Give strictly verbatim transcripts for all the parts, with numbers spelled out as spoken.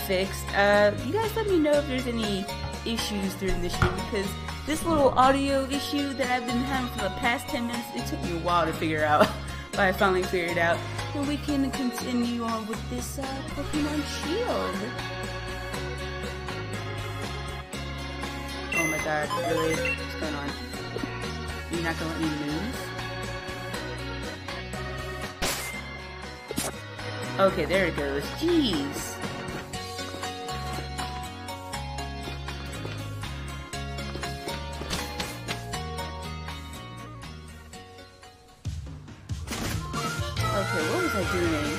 fixed. Uh, you guys let me know if there's any issues during this stream, because this little audio issue that I've been having for the past ten minutes, it took me a while to figure out, but I finally figured it out. And we can continue on with this uh, Pokemon Shield. Oh my god, really? What's going on? You're not gonna let me move? Okay, there it goes. Jeez. Okay, what was I doing?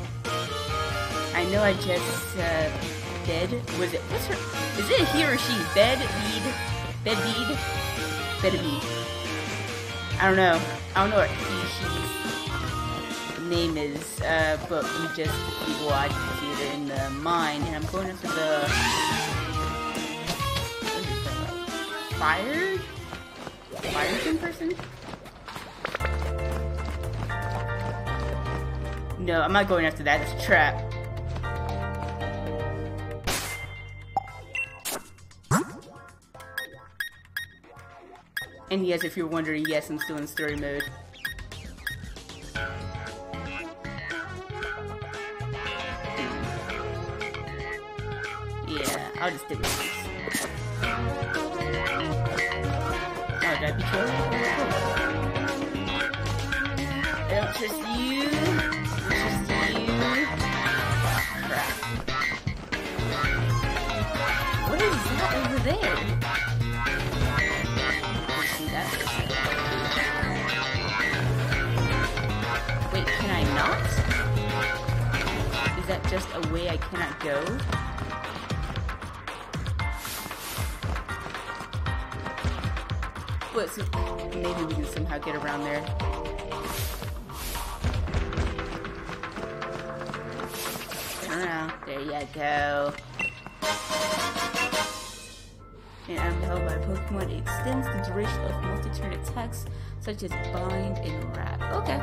I know I just, uh, bed? Was it, what's her, is it a he or she? Bed, bead, bed, bead, bed, bead. I don't know. I don't know what he, she's name is, uh, but we just, well, I can see it in the mine, and I'm going into the, what is that, fire? Fire thing person? No, I'm not going after that, it's a trap. And yes, if you're wondering, yes, I'm still in story mode. Yeah, I'll just stick with this. Oh, did I be killed? I don't trust you. I trust you. Crap. What is that over there? See that? Wait, can I not? Is that just a way I cannot go? What, so maybe we can somehow get around there. Turn around. There you go. And I'm held by Pokemon. It extends the duration of multi-turn attacks, such as Bind and Wrap. Okay.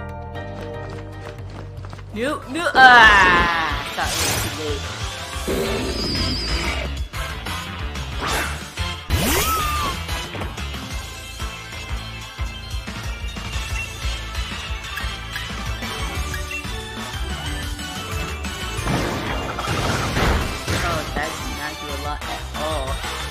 Nope, nope. Ah! I thought it was too late. Oh, that did not do a lot at all.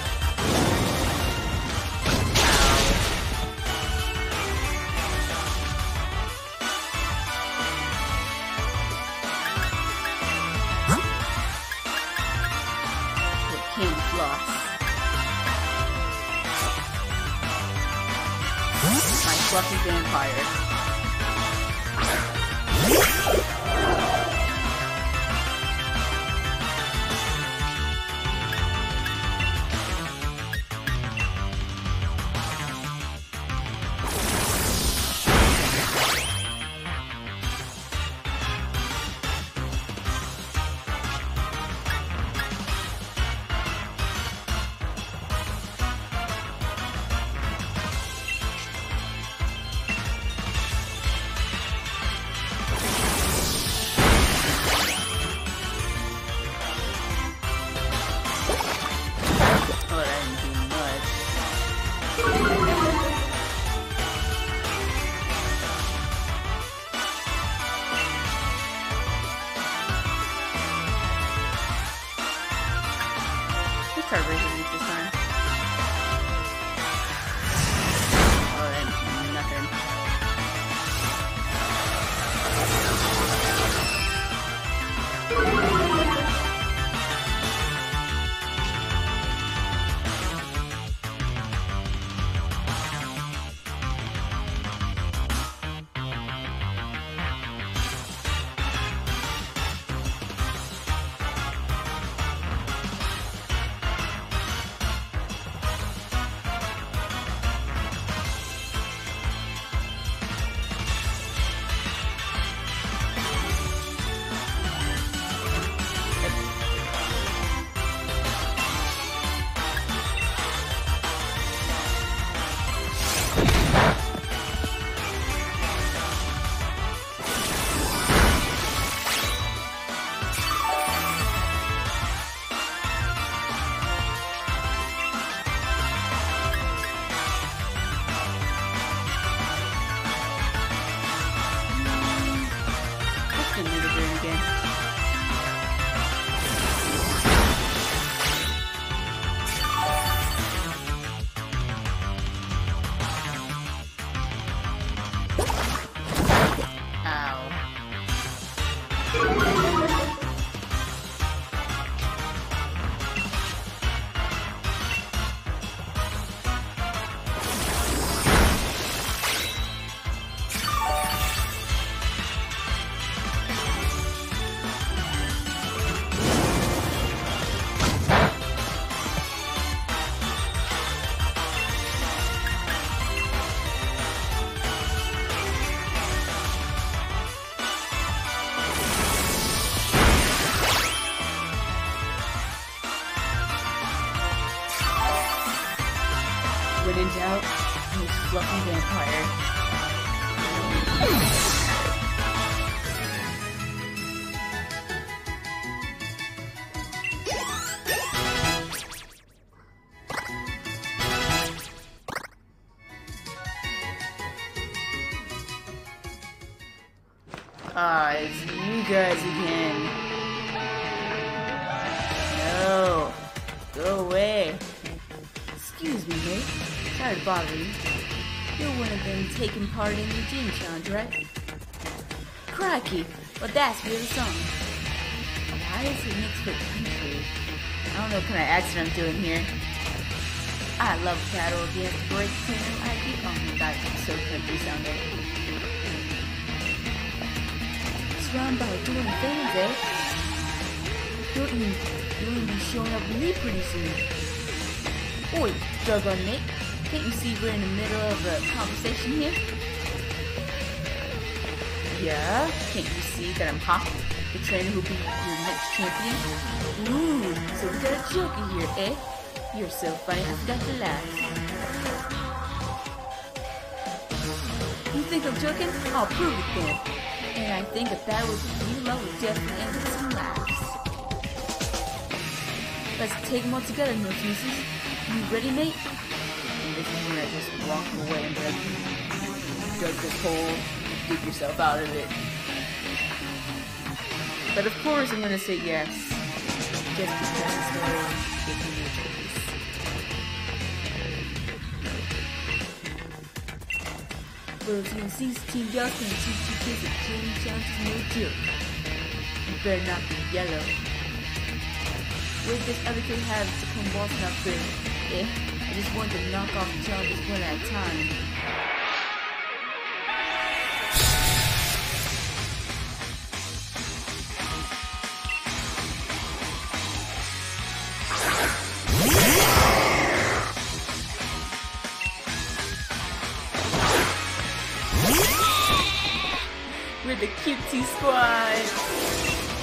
My fluffy vampire. Start raising it this time. Oh, and nothing. when in doubt, use Fluffy Vampire. Ah, it's you guys again. No. Go away. Excuse me, mate. Sorry to bother you. You're one of them taking part in the gym challenge, right? Crikey. Well, that's really something. Why is it mixed with country? I don't know what kind of accent I'm doing here. I love battle against great team I D. Oh my god, I'm so country sounding. Surrounded by doing things, eh? You'll even, you'll even be showing up with me pretty soon. Oi, Doggone mate. Can't you see we're in the middle of a conversation here? Yeah? Can't you see that I'm Hop, the trainer who'll be your next champion? Ooh, so we got a joker here, eh? You're so funny, I forgot to laugh. You think I'm joking? I'll prove it then. And I think a battle with you love will definitely end with some laughs. Let's take them all together, no excuses. You ready, mate? And this is when I just walk away and like, dug this hole, dig yourself out of it. But of course I'm gonna say yes. Just because it's going to give me a choice. Well, Team C's Team Girls can teach you kids that Jimmy Jones is no joke. You better not be yellow. What does other kid have to come walking up with? Eh? I just want to knock off the charges one at a time. We're the cutesy squad!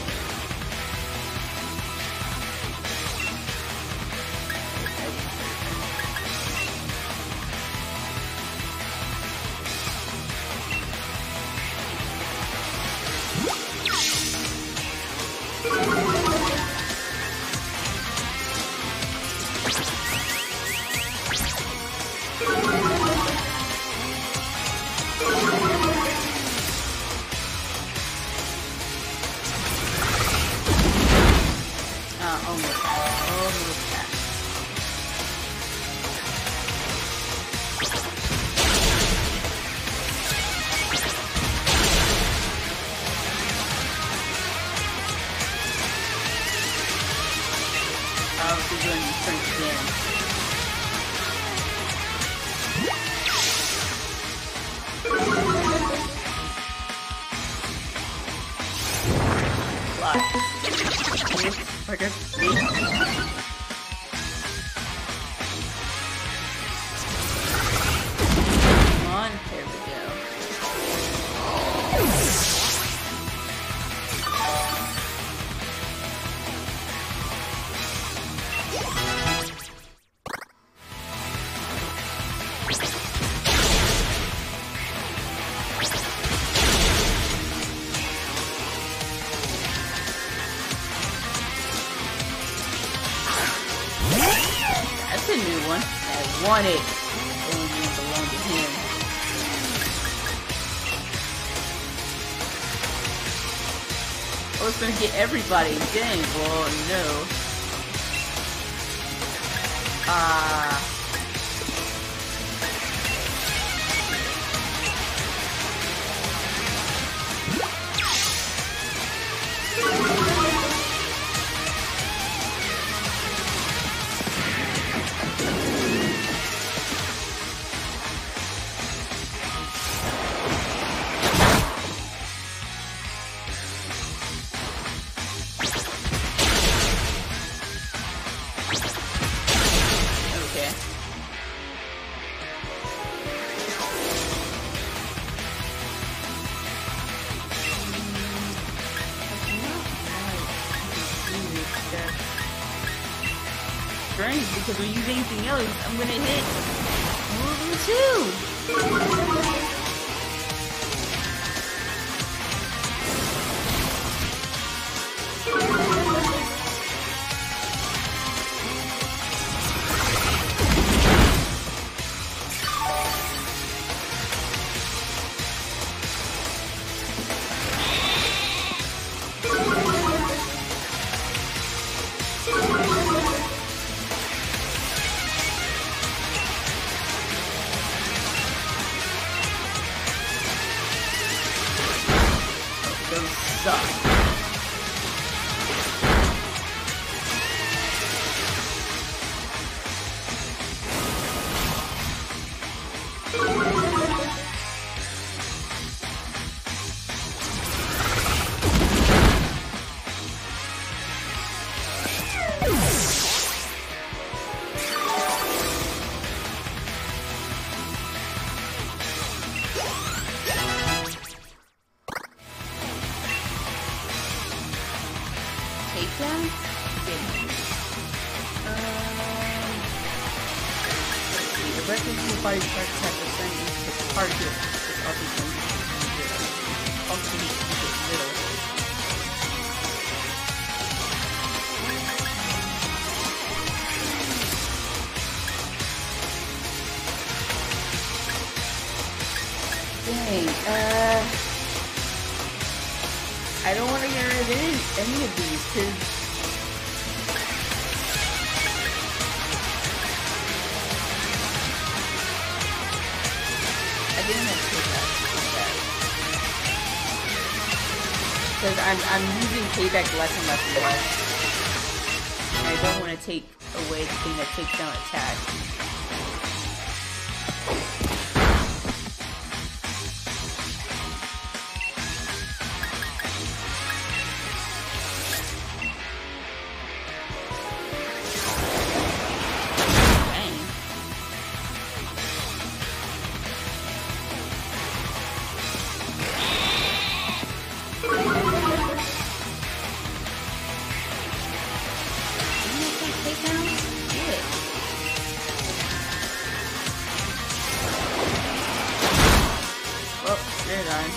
Want it. It only belong to him. I was gonna get everybody. Dang, well, no. Ah. Uh, because when you use anything else, I'm gonna hit. too! Those suck. Takedown? Okay. Um, let's see. The breaking from the body starts to have the same into target. It's also going to be little. Also needs to get little. Dang, uh... I don't want to get rid of any, any of these, because I didn't have to take that. Because I'm, I'm using payback less and less and less. And I don't want to take away the thing that takes down attack. They're done.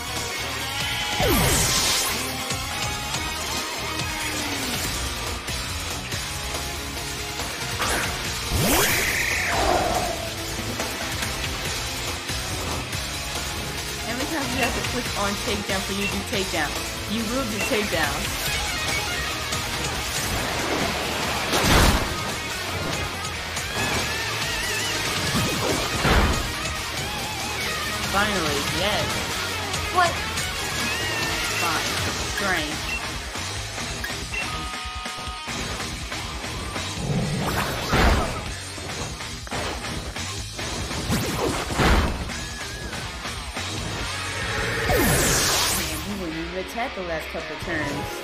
How many times do you have to click on takedown for you to do takedown? You will do takedown. Finally, yes. What? Fine. Strange. Man, we wouldn't even attack the last couple turns.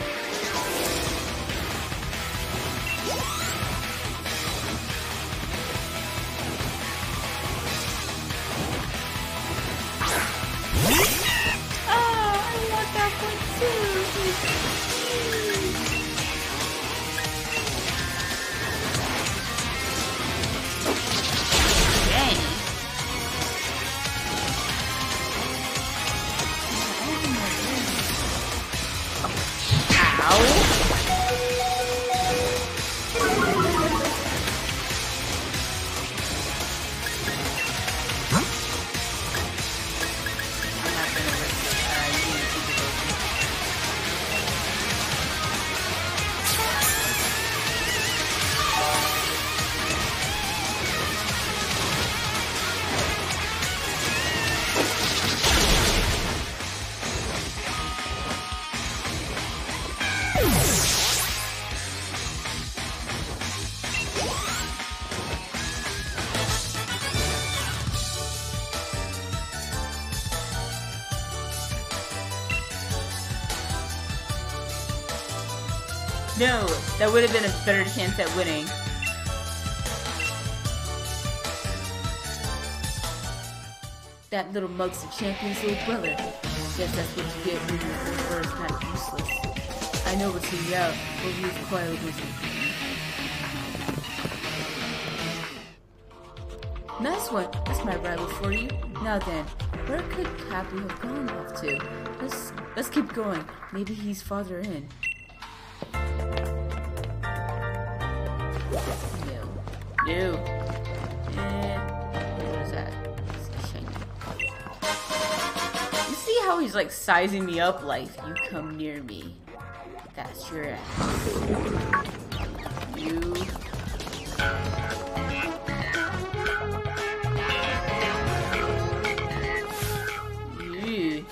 No, that would have been a better chance at winning. That little mug's the champion's little brother. Guess that's what you get when your first not useless. I know what's in you out, but he's quite a wizard. Nice one. That's my rival for you. Now then, where could Kabu have gone off to? Let's let's keep going. Maybe he's farther in. No. No. Eh. What is that? It's shiny. You see how he's like sizing me up like, you come near me. That's your ass. You. You.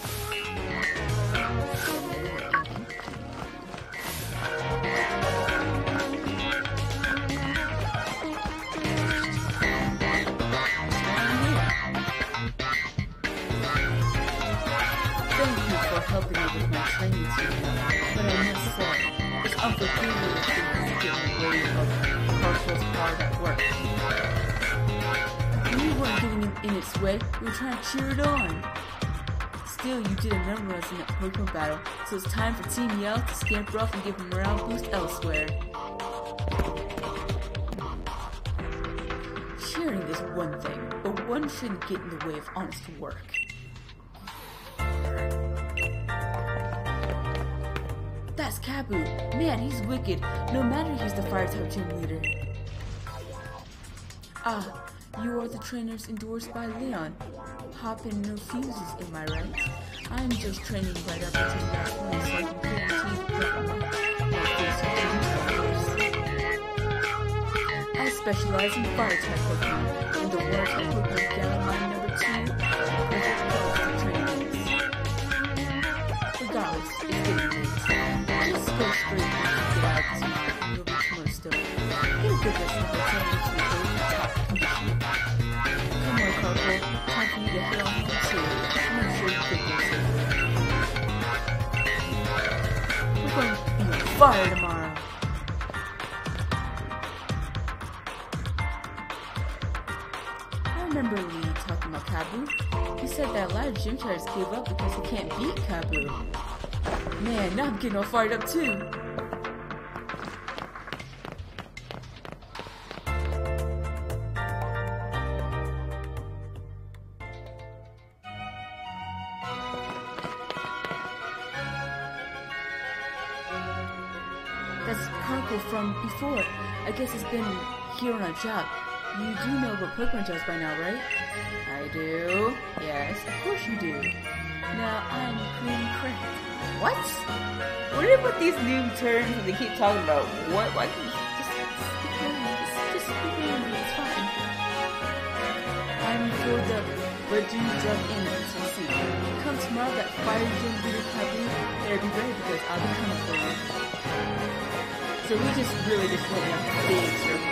Helping me with my training team, but I must say, it's unforgivable to get in the way of Carpo's hard at work. We weren't getting in, in its way, we were trying to cheer it on. Still, you didn't remember us in that Pokemon battle, so it's time for Team Yell to scamper off and give a morale boost elsewhere. Cheering is one thing, but one shouldn't get in the way of honest work. That's Kabu. Man, he's wicked. No matter he's the Fire-type gym leader. Ah, you are the trainers endorsed by Leon. Hop in no fuses, am I right? I'm just training right up until that point so I can clear the team perfectly. I specialize in Fire-type Pokemon, and the words I put down my number two perfect goals for training is. Regardless, it's getting late. Just go straight and get out of this market. You'll be tomorrow still. Get a good rest of the time to the top condition. Come on, Carpo. Time for you to head on home too. Make sure you get there safely. We're going to be on fire tomorrow. I remember Lee talking about Kabu. He said that a lot of gym trainers gave up because they can't beat Kabu. Man, now I'm getting all fired up too. That's Carpo from before. I guess it's been here on a job. You do know about Pokemon jobs by now, right? I do. Yes, of course you do. Now I'm Green Crack. What? What are with these new terms that they keep talking about? What? Why can't you just speak English? Just, just speak English. It's fine. I'm filled up, but do drop in to see. Come tomorrow, that fire gym leader Kabu, better be ready because I'll be coming for you. So we just really just went in a big circle.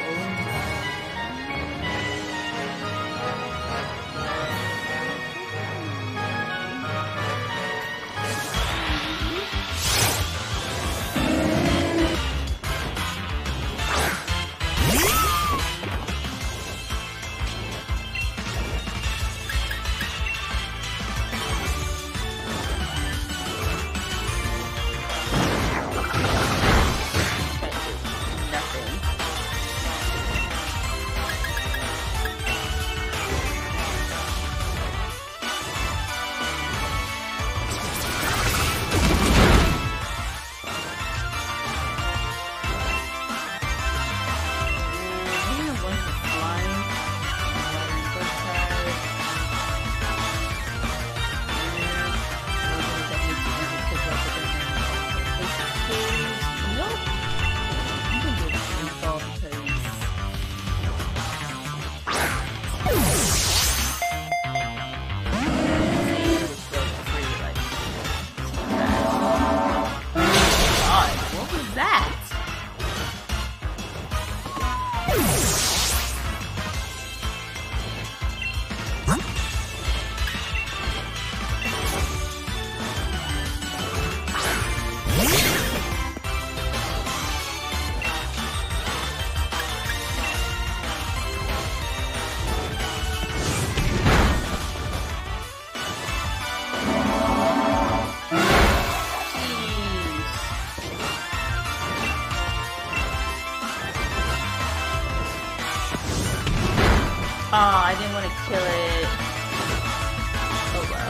I didn't want to kill it. Oh well.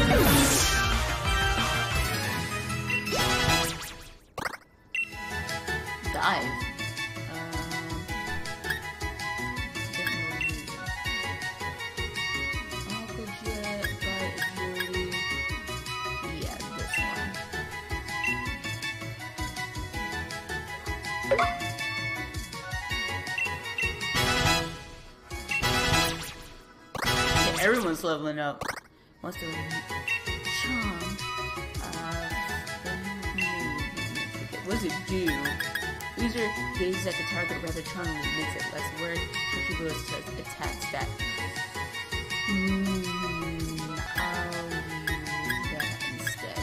Dive. Everyone's leveling up. What's the charm? Uh, what does it do? User gazes at the target rather charmingly, makes it less worried. Country blows to attack stat. Hmm, I'll use that instead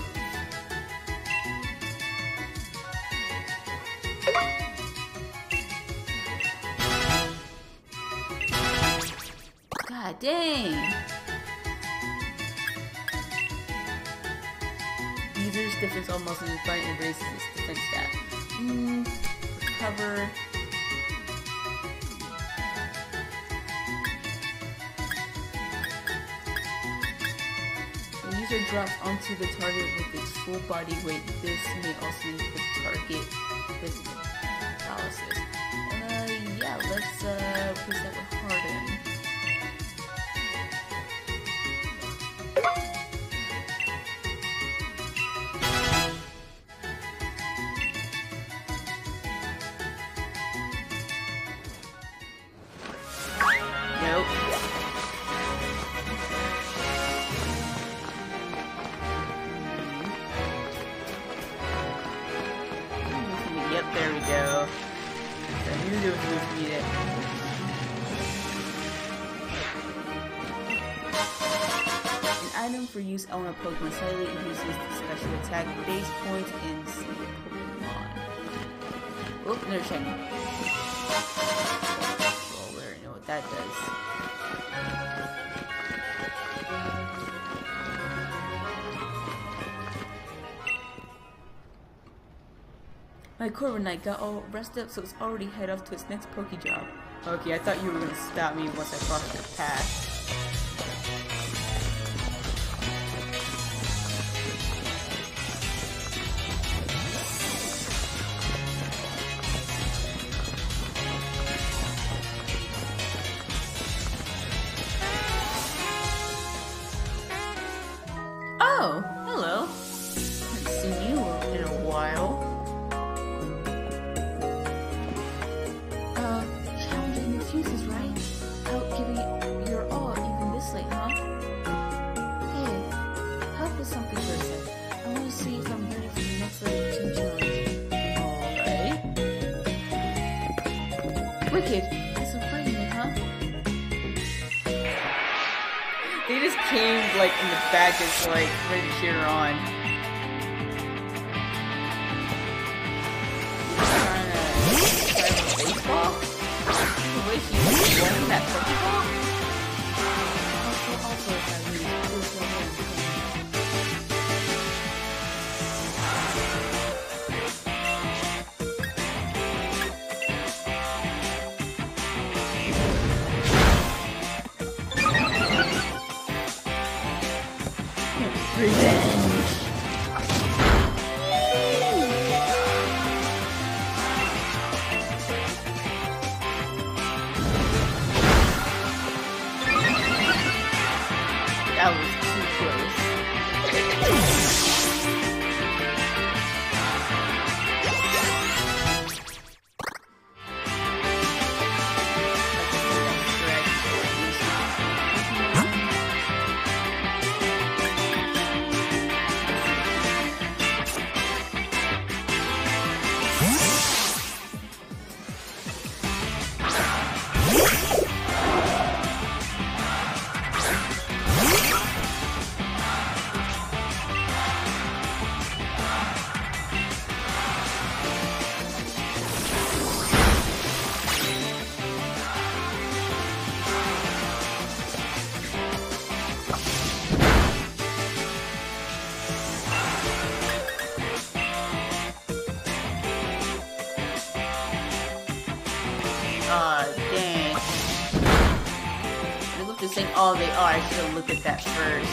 of. God dang! User's stiffens all muscles in his body and raises his defense stat. Mm, recover. The user drops onto the target with its full body weight. This may also leave the target with paralysis. Uh, yeah, let's uh, replace that with Harden. Yep, there we go. I knew there was going to be it. An item for use on a Pokemon slightly increases the special attack base points in single Pokemon. Oh, another shiny. Well, we already know what that does. My Corviknight got all rested up, so it's already head off to its next Poke job. Okay, I thought you were gonna stop me once I crossed the path. Oh, hello. Haven't seen you in a while. Excuses, right? Out giving your all even this late, huh? Hey, help with something for a sec. I want to see if I'm ready for the next level of Team Challenge. Alright. Wicked, that's so frightening, huh? They just came like in the back just like ready to cheer her on. Trying to try baseball? Wait, she was winning that Pokeball? Also, also, if I really push her in. Revenge! That was too close. Aw, dang. just saying, oh, they are. I should have looked at that first.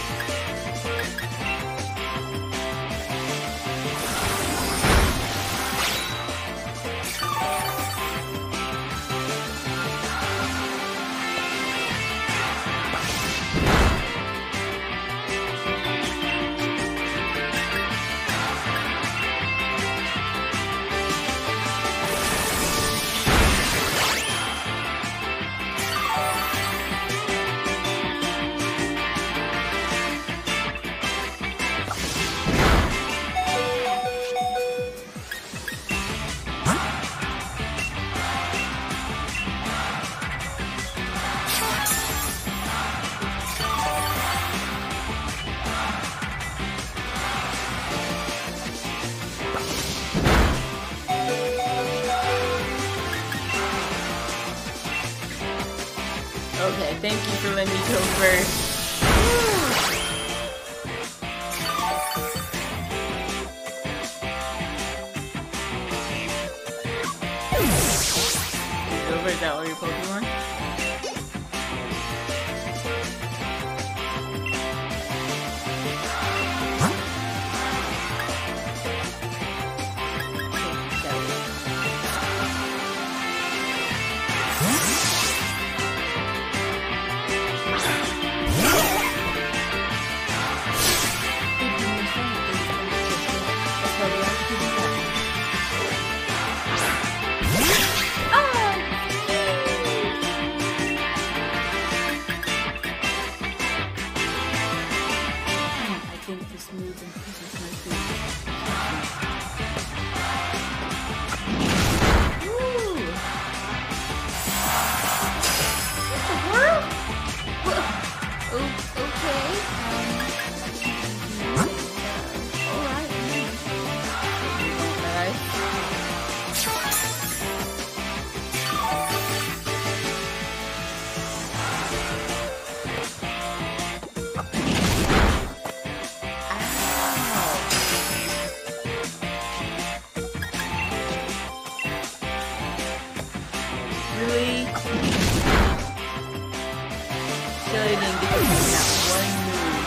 Okay, thank you for letting me go first. Is it over? Is that all your Pokemon? Really? Still didn't get to do that one move.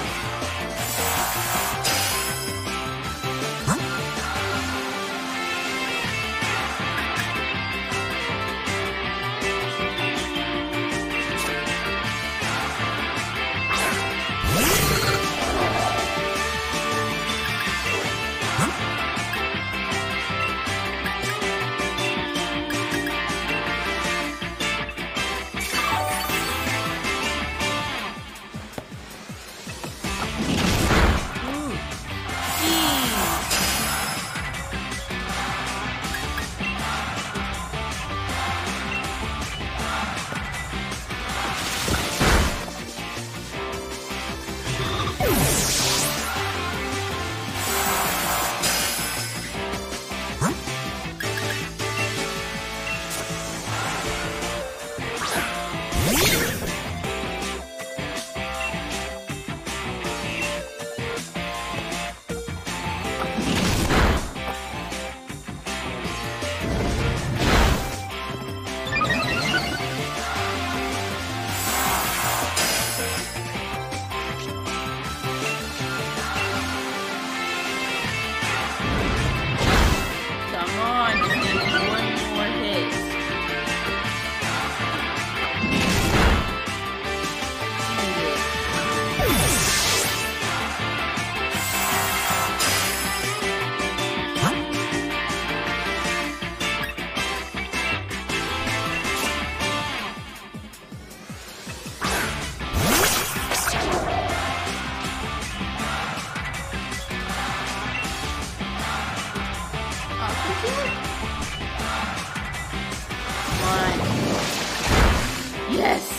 Yes!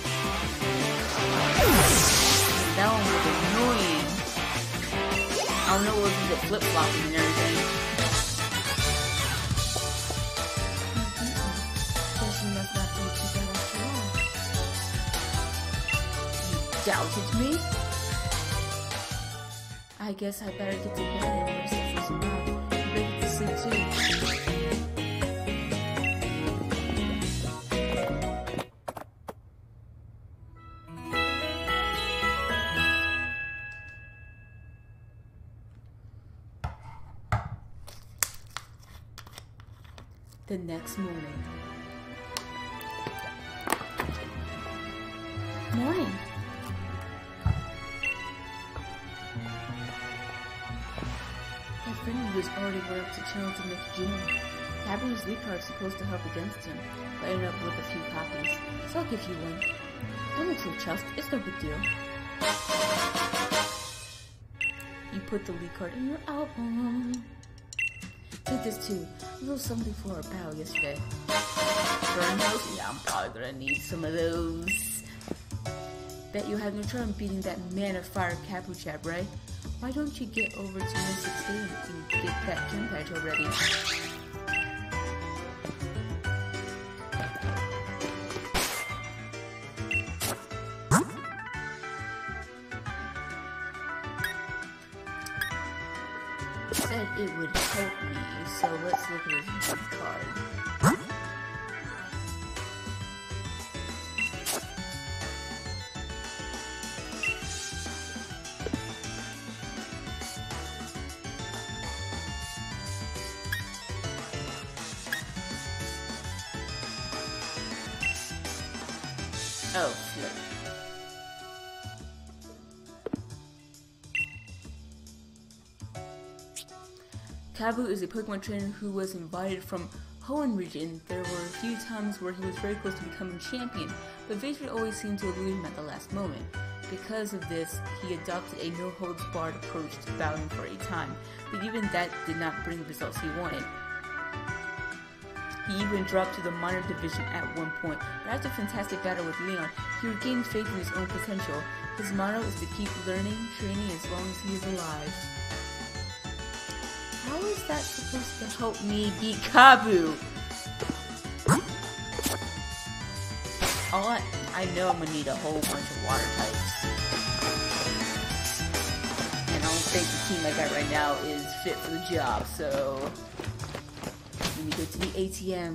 That one was annoying. I don't know what was it flip-flopping and everything. Guess you must not be too bad after all. You doubted me? I guess I better get to bed and rest up for some nap. You better get to sleep too. the next morning. Morning. My friend was already run up to challenge the next gym. Kabu's lead card is supposed to help against him, but I ended up with a few copies, so I'll give you one. Don't look so chuffed, it's no big deal. You put the lead card in your album. Take this too, a little something for our battle yesterday. Burn those? Yeah, I'm probably gonna need some of those. Bet you have no trouble beating that man of fire Kabu chap, right? Why don't you get over to Mystic Stadium and get that gym badge already? Said it would help me, so let's look at his card. Oh, flip. Kabu is a Pokemon trainer who was invited from Hoenn region. There were a few times where he was very close to becoming champion, but victory always seemed to elude him at the last moment. Because of this, he adopted a no-holds-barred approach to battling for a time, but even that did not bring the results he wanted. He even dropped to the minor division at one point, but after a fantastic battle with Leon, he regained faith in his own potential. His motto is to keep learning, training as long as he is alive. How is that supposed to help me beat Kabu? All I, I know I'm gonna need a whole bunch of water types. And I don't think the team I got right now is fit for the job, so let me go to the A T M.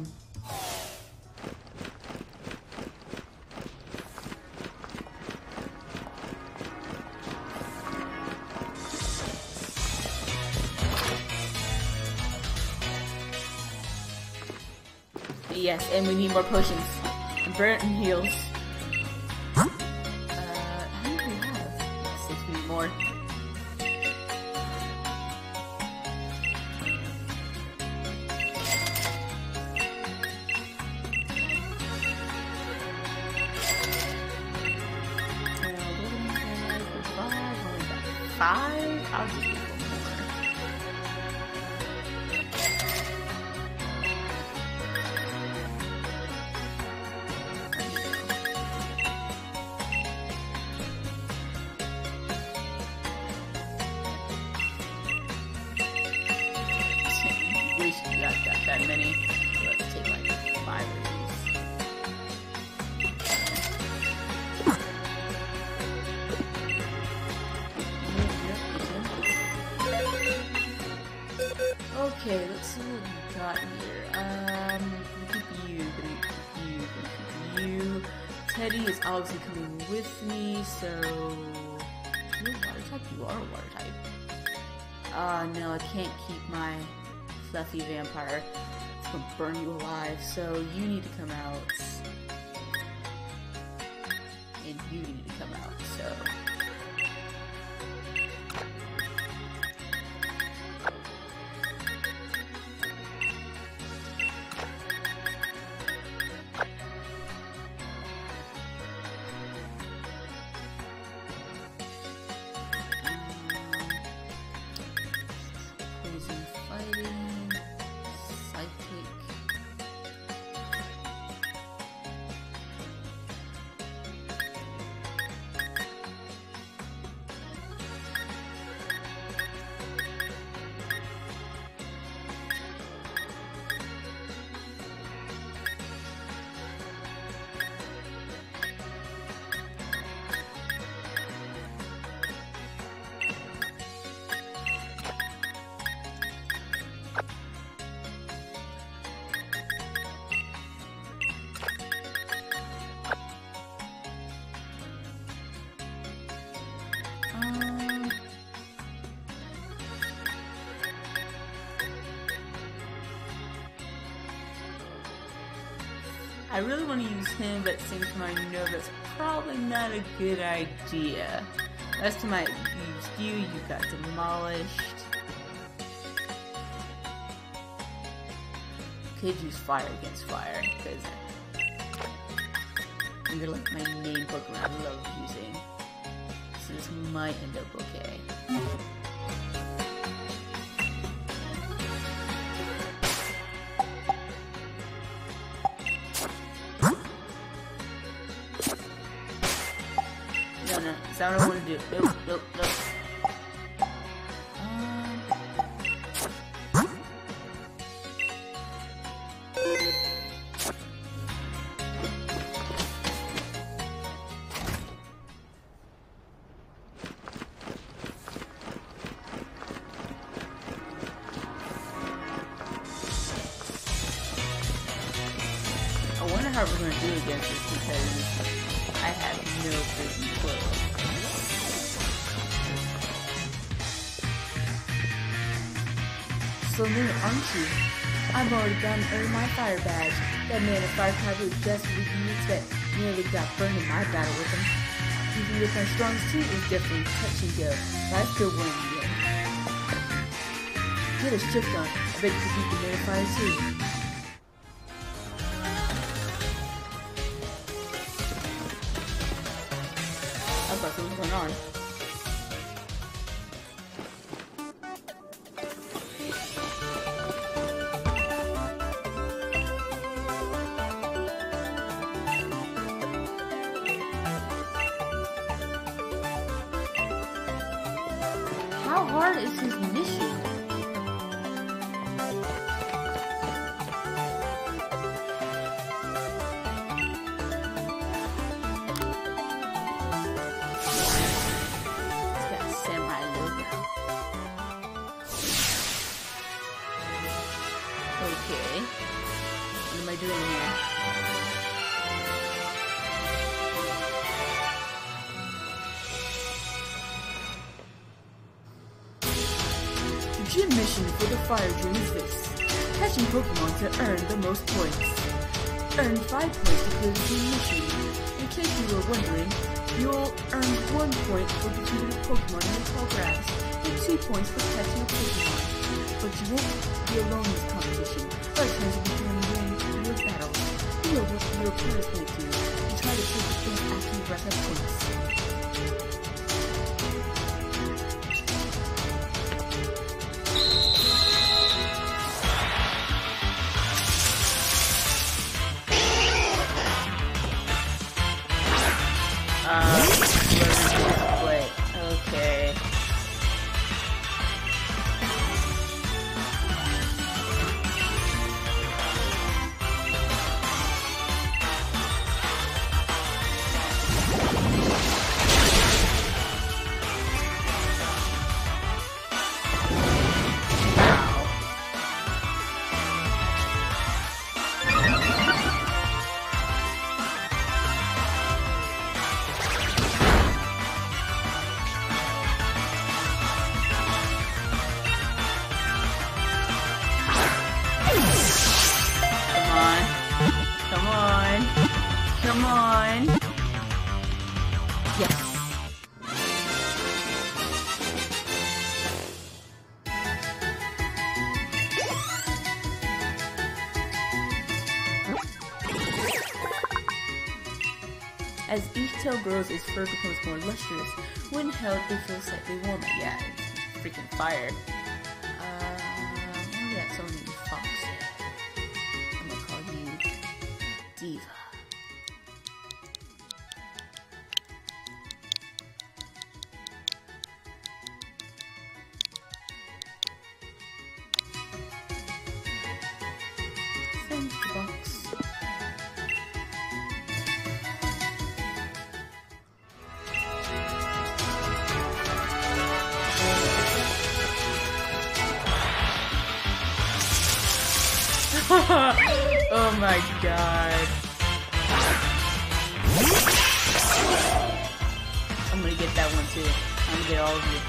Yes, and we need more potions. And Burton heals. Uh, how many do we have? Six, we need more. Five? I'll just do one more. Wish we got that, that many. Let's take like five of these. Okay, let's see what we got here. Um, gonna keep you, gonna keep you, gonna keep you. Teddy is obviously coming with me, so you're a water type. You are a water type. Ah, uh, no, I can't keep my fluffy vampire. It's gonna burn you alive. So you need to come out, and you need to come out. So. I really want to use him, but at the same time I know that's probably not a good idea. Last time I used you, you got demolished. Could use fire against fire, because you're like my main Pokemon I love using. So this might end up okay. No, no, that's not what I want to do. Nope, nope, nope. I wonder how we're going to do against this because I have no freaking clue. So new, aren't you? I've already gone and earned my fire badge. That man of fire type was just what you expect. Nearly got burned in my battle with him. Even with my strongest team, it was definitely touch and go. But I still won in the end. Get a shift on. I bet you could beat the man of fire too. I thought something was going on. How hard is his mission? It's got a samurai logo. Okay. What am I doing here? Gym mission for the Fire Dream is this. Catching Pokemon to earn the most points. Earn five points to clear the gym mission. In case you were wondering, you'll earn one point for defeating a Pokemon in the tall grass, and two points for catching a Pokemon. But you won't be alone in this competition. Other friends will be joining you in your battles. Feel what your opponents might do, and try to take the points after you rack up points. Um, wait, okay. Come on. Yes. As each tail grows, its fur becomes more lustrous. When held, it feels slightly warmer. Yeah, it's freaking fire. Uh, oh yeah, it's only Fox. I'm gonna call you Diva. Send the box. Oh my god. I'm gonna get that one too. I'm gonna get all of you.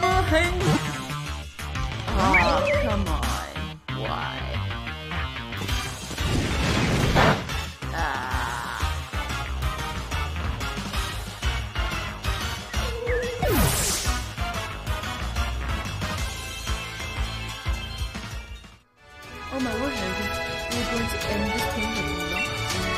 Oh, come on. Why? Ah. Oh my word, we're going to end this thing with nothing.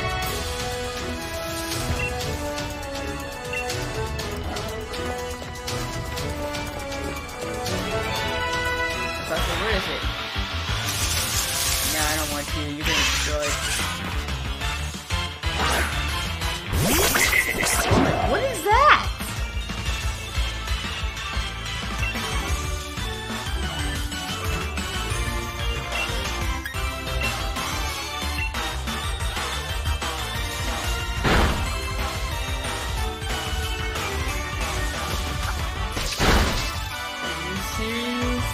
Where is it? No, I don't want to. You're gonna destroy it. What is that? Are you serious?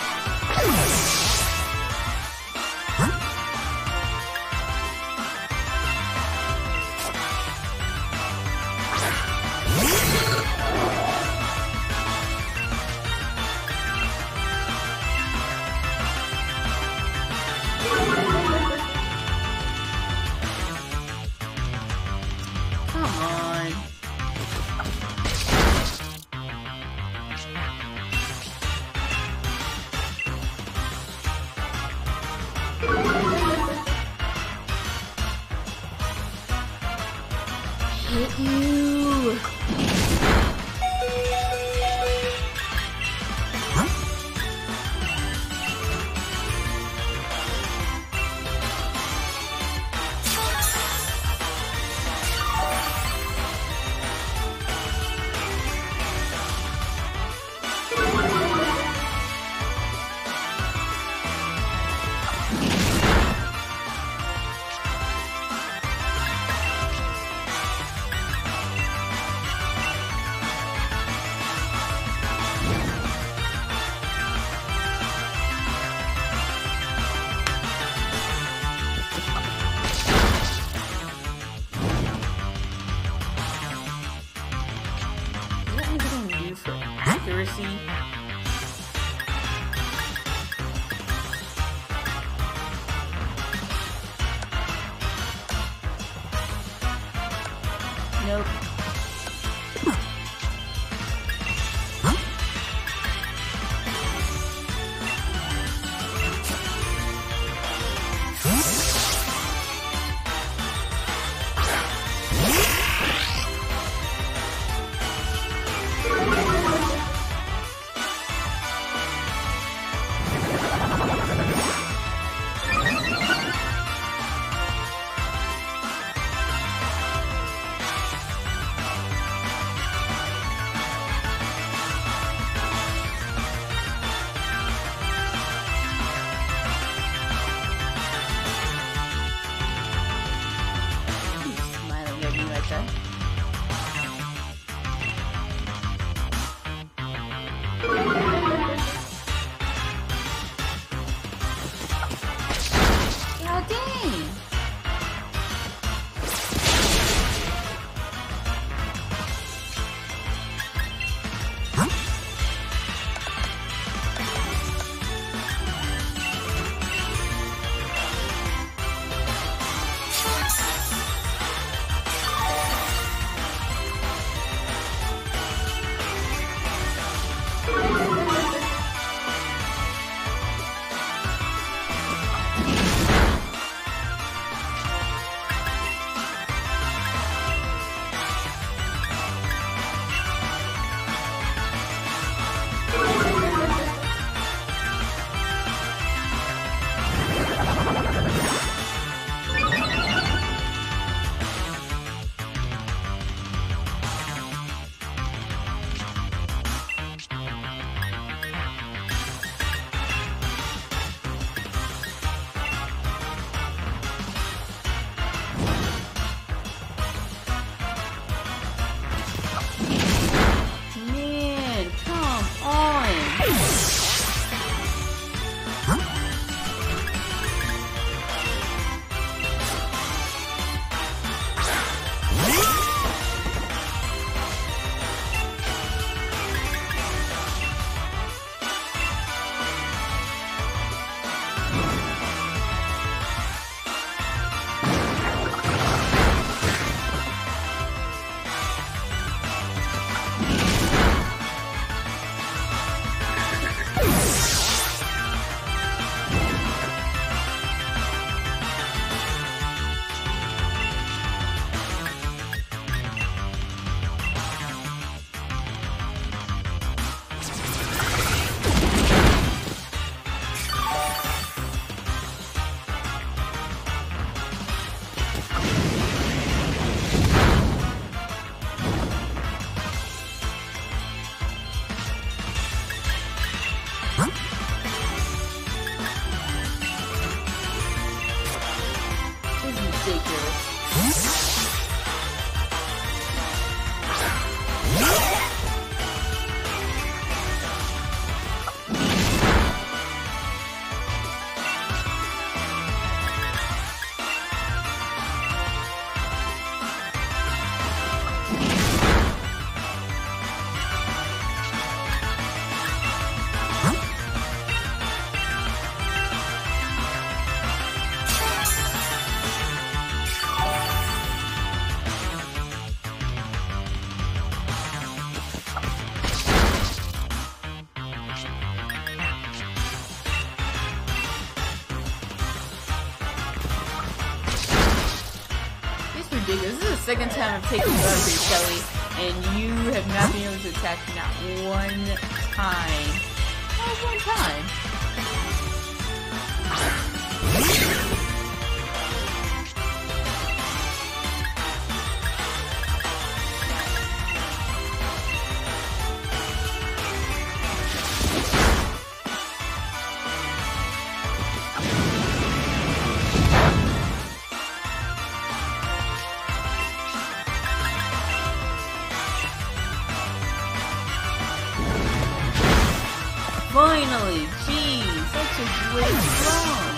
Come on. Hit you. Accuracy. Nope. ridiculous. This is the second time I've taken you out here, Shelly, and you have not been able to attack me not one time. Not one time. Finally, jeez, that took way too long.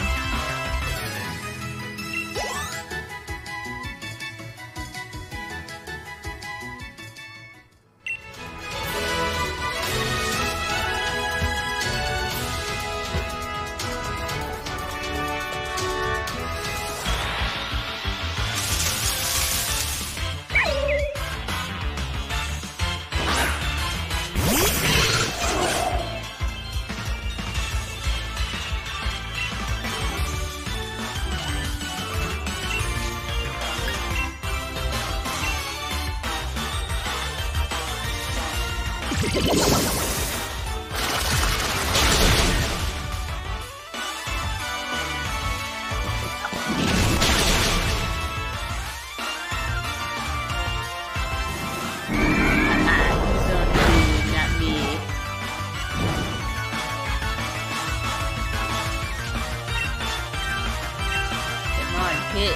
Hit.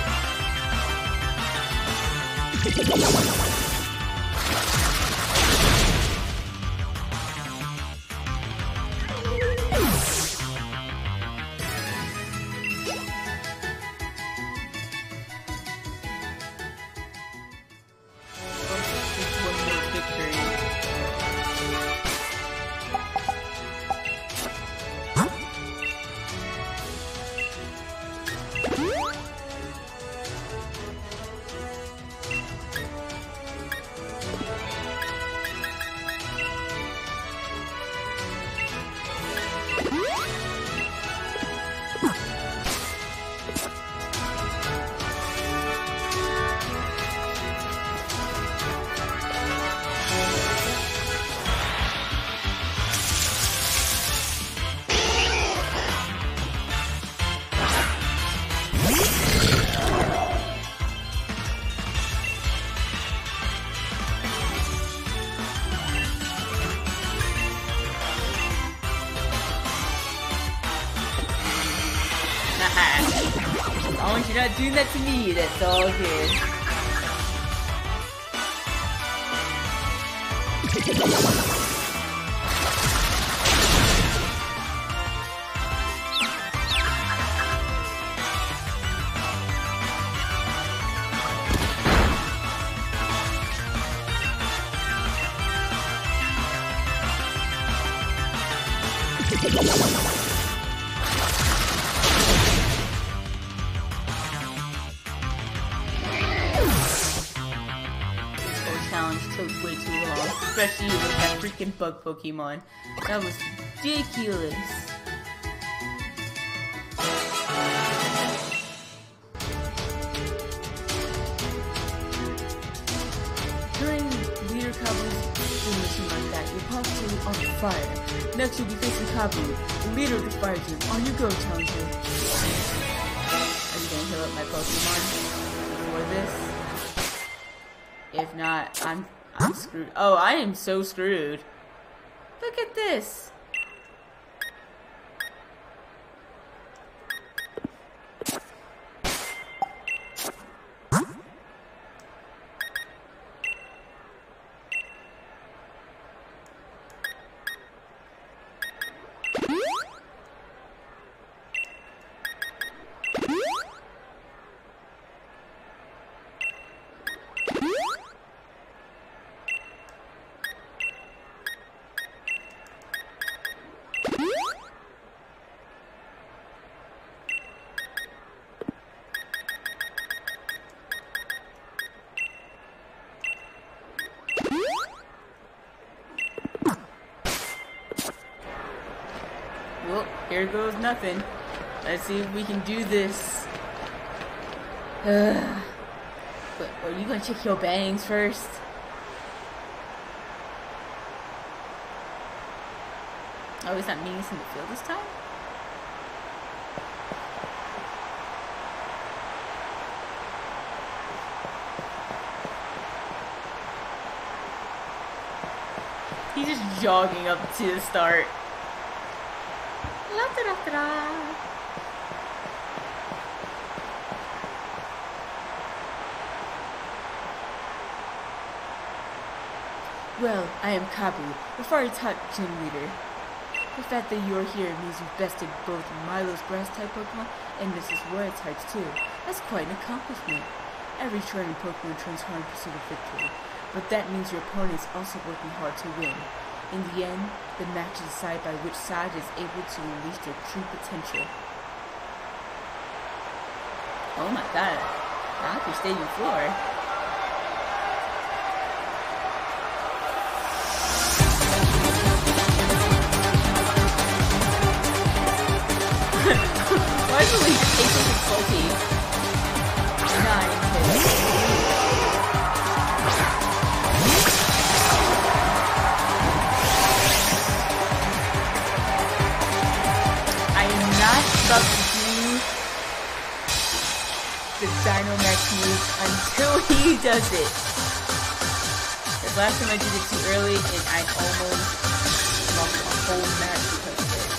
As long as you're not doing that to me, that's all good. Challenge took way too long, especially with that freaking bug Pokemon. That was ridiculous. During Leader Kabu's mission like that, you're possibly on fire. Next you'll be facing Kabu, the leader of the fire team. On you go, Challenger. Are you gonna heal up my Pokemon before this? If not, I'm I'm screwed. Oh, I am so screwed. Look at this. Well, here goes nothing. Let's see if we can do this. Ugh. But are you gonna check your bangs first? Oh, is that meeting us in the field this time? He's just jogging up to the start. La -da -da -da -da. Well, I am Kabu, the fire type gym leader. The fact that you are here means you've bested both Milo's grass type Pokemon and Missus Water types too. That's quite an accomplishment. Every training Pokemon trains hard in pursuit of victory, but that means your opponent is also working hard to win. In the end, the match is decided by which side is able to release their true potential. Oh my god, I like your stadium floor. Why is it like eight and salty? Nine hits. I am not about to do the Dynamax move until he does it. Because last time I did it too early and I almost lost a whole match because of it.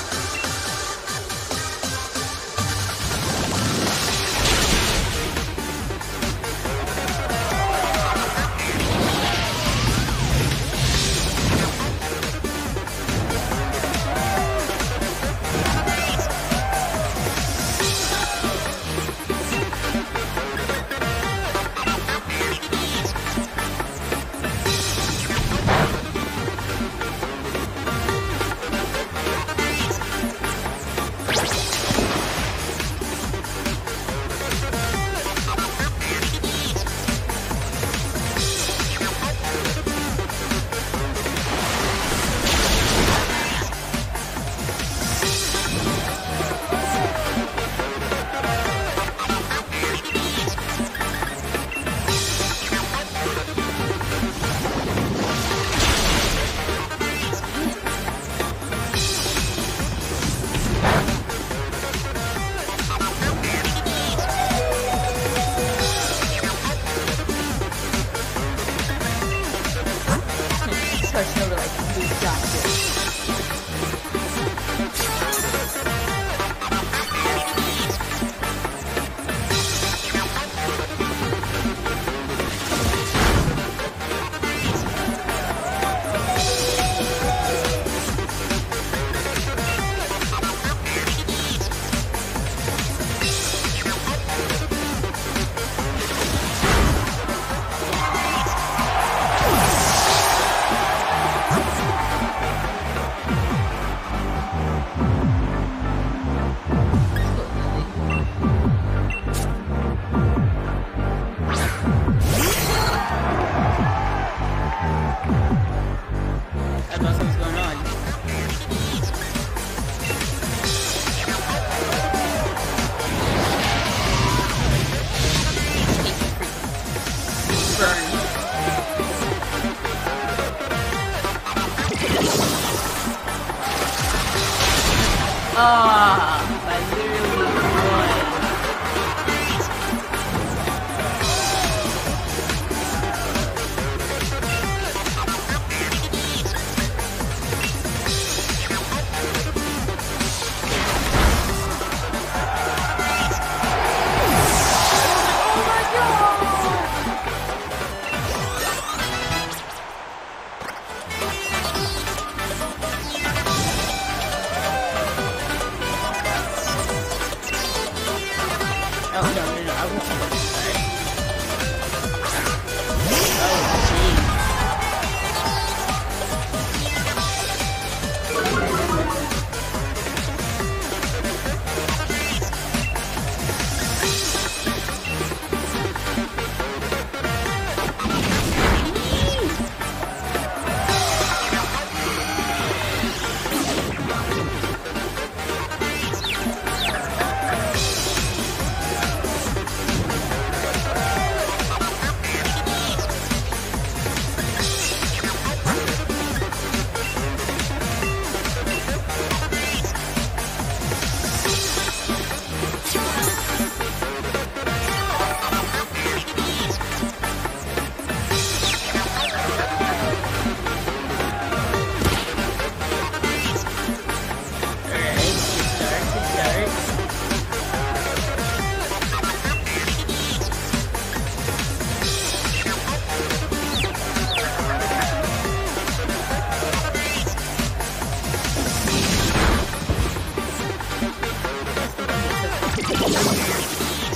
Ah, I literally won.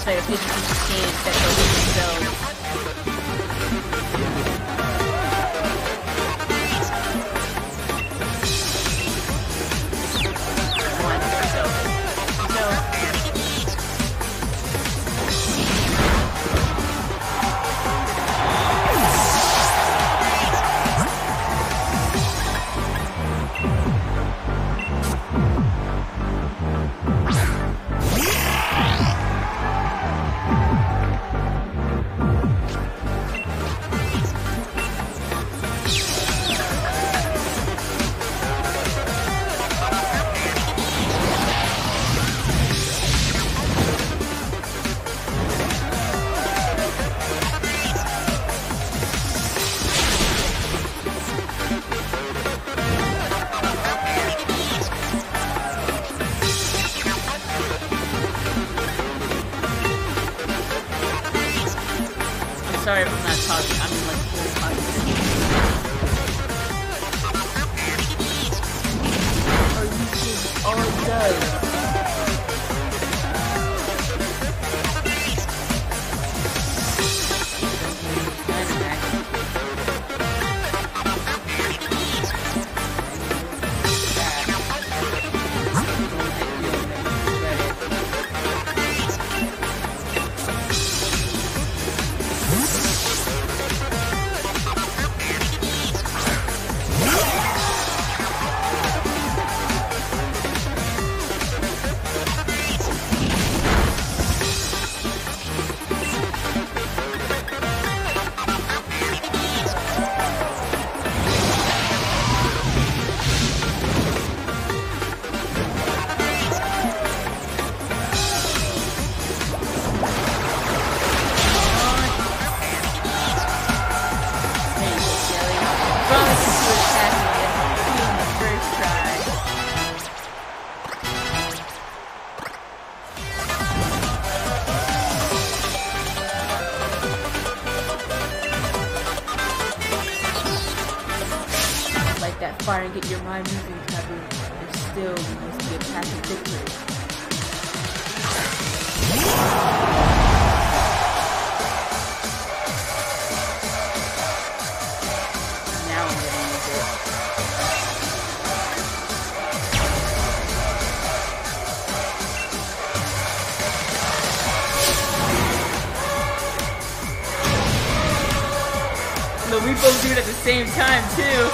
It's like a fifty fifty chance that they'll hit themselves. One, so, so. Sorry if I'm not talking, I'm in like full conversation. Are you just all done? That fire and get your mind moving, Taboo, and still we must be a path of victory. Now I'm gonna use it. But we both do it at the same time too.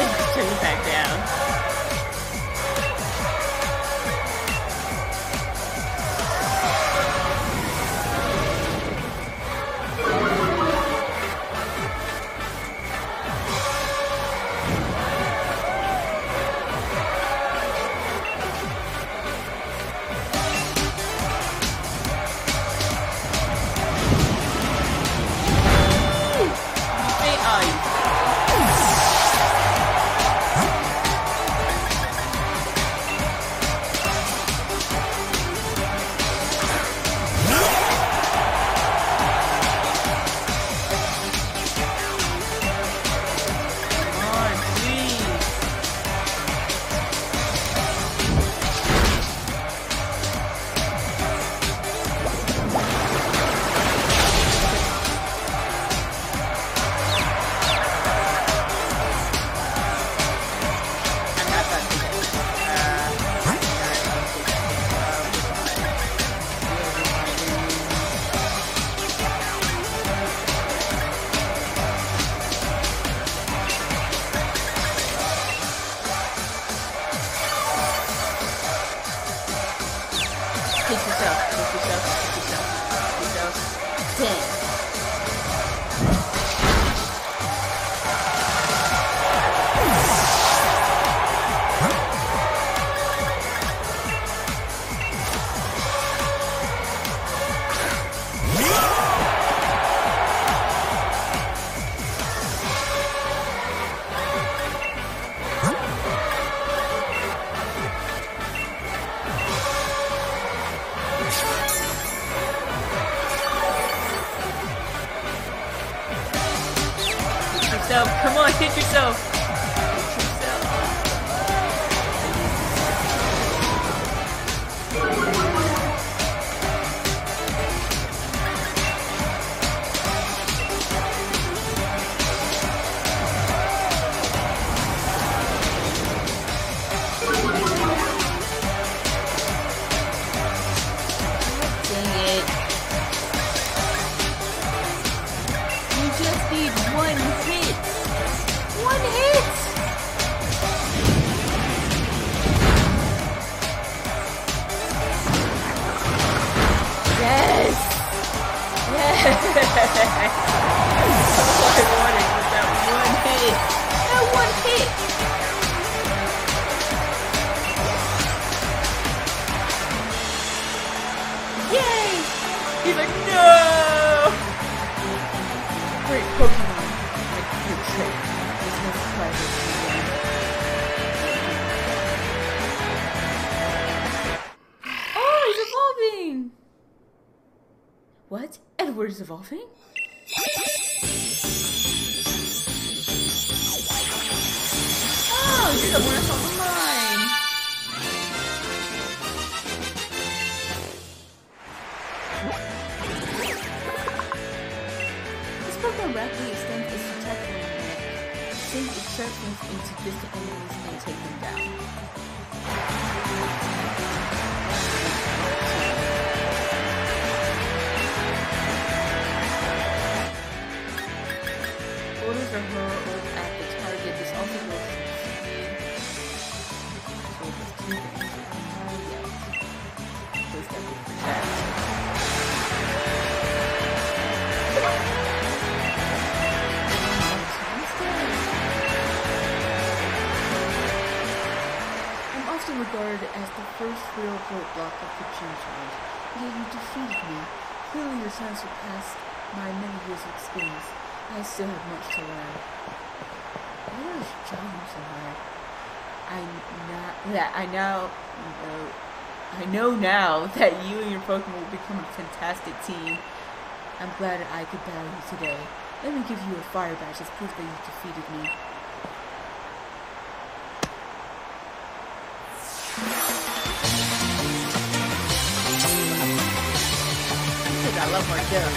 Turn it back down. Kick yourself, kick yourself, kick yourself, kick yourself. Ten. Come on, hit yourself. Hit yourself. Dang it. You just need one hit. One hit! Yes! Yes! That's all I wanted was that one hit. That one hit! Yay! He's like, no! Great Pokemon. Like, good trick. Oh, he's evolving! What? Edward is evolving? Oh, you're the one that's on the line! This Pokemon rapidly extends its attack range. Sink its sharp teeth into distant enemies and take them down. Orders are hurled at the target. This also goes to speed. So it's two things. Oh, yes. Please don't be protect. Regarded as the first real roadblock of the gym challenge, yet you defeated me. Clearly your time surpassed my many years of experience. I still have much to learn. What is John so hard? I now that I now know I know now that you and your Pokemon will become a fantastic team. I'm glad I could battle you today. Let me give you a fire badge as proof that you defeated me. I love my gun.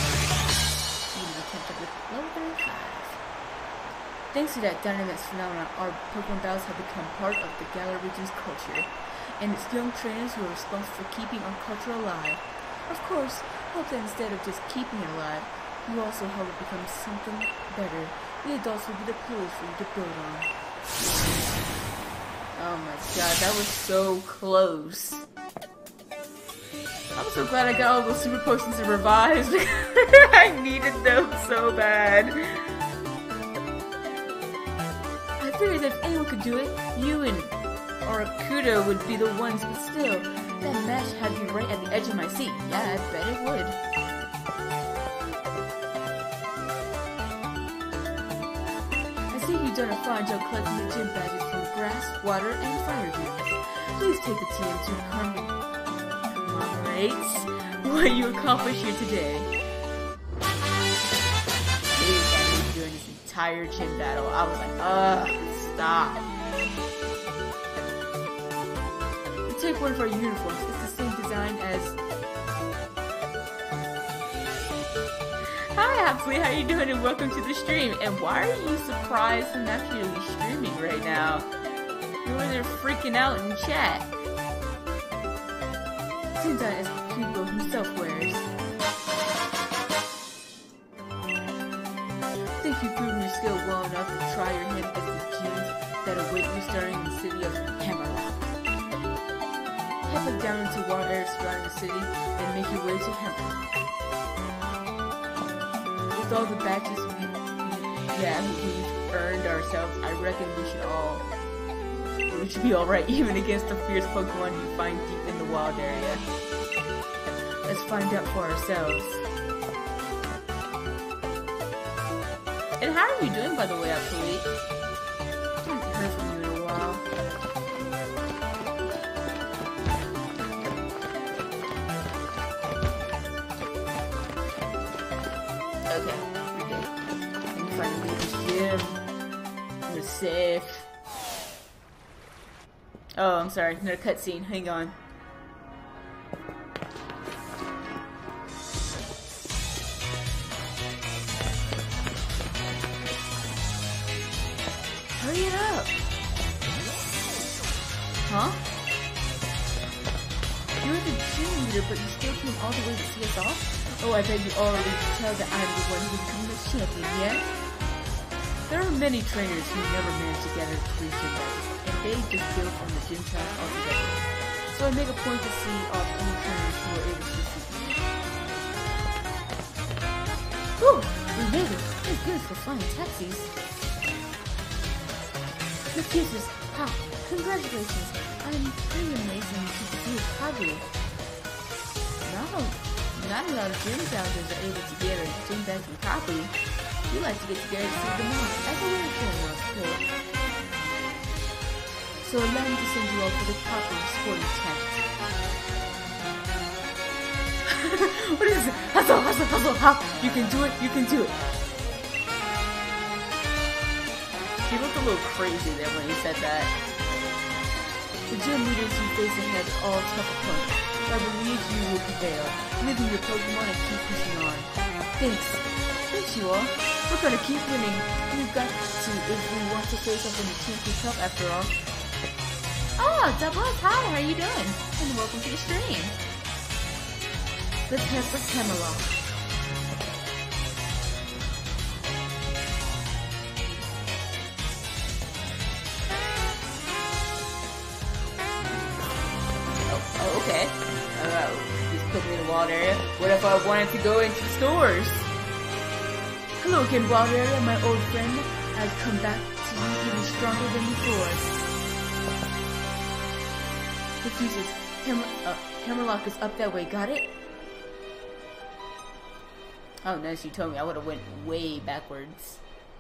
Level thirty-five. Thanks to that Dynamax phenomenon, our Pokemon battles have become part of the Galar region's culture, and it's young trainers who are responsible for keeping our culture alive. Of course, hope that instead of just keeping it alive, you also help it become something better. We adults will be the pillars for you to build on. Oh my god, that was so close. I'm so glad I got all those super potions and revives. I needed them so bad. I figured if anyone could do it, you and or Kudo would be the ones, but still, that match had me right at the edge of my seat. Yeah, I bet it would. I see you've done a fine job collecting the gym badges from grass, water, and fire gyms. Please take the team to commemorate what you accomplished here today. Dude, I've been doing this entire gym battle. I was like, ugh, stop. Take one of our uniforms. It's the same design as... Hi, Hapsley. How you doing? And welcome to the stream. And why are you surprised I'm actually streaming right now? You were there freaking out in chat. Same design as Kudo himself wears. Think you've proven your skill well enough to try your hand at the gyms that await you starting in the city of Hammerlock. Head down into water areas surrounding the city and make your way to Hammerlock. With all the badges we, yeah, we've earned ourselves, I reckon we should all, we should be alright even against the fierce Pokemon you find deep in the wild area. Let's find out for ourselves. And how are you doing, by the way, actually? I haven't heard from you in a while. Okay, we're good. I'm finally in the gym. We're safe. Oh, I'm sorry. Another cutscene. Hang on. Hurry it up! Huh? You're the gym leader, but you still came all the way to see us off? Oh, I bet you already tell that I'm the one who's becoming the champion, yeah? There are many trainers who never manage to gather three gym badges, and they just build from the gym class altogether. So I make a point to see off any trainers who are able to defeat me. Whew! We made it! We're good for flying taxis. Excuses. Ha! Congratulations! I'm pretty amazing to defeat Kaguya. No, not a lot of gym challengers are able to get a gym badge from Kaguya. We like to get together to see the most. That's a little thing, cool. So allow me to send you all for the Kaguya sporting challenge. What is it? Hustle, hustle, hustle, hop! You can do it, you can do it! He looked a little crazy there when he said that. The gym leaders you face ahead are all tough opponents. I believe you will prevail. Live in your Pokemon and keep pushing on. Thanks. Thanks you all. We're gonna keep winning. We've got to if we want to face up in the Champion Cup after all. Oh, Douglas, hi, how are you doing? And welcome to the stream. Let's head for Hammerlock. Okay. Uh, just put me in the wild area. What if I wanted to go into the stores? Hello again, wild area, my old friend. I've come back to you even stronger than before. Refuses. Hammer, uh, Hammerlock is up that way, got it? Oh, nice, you told me. I would have went way backwards.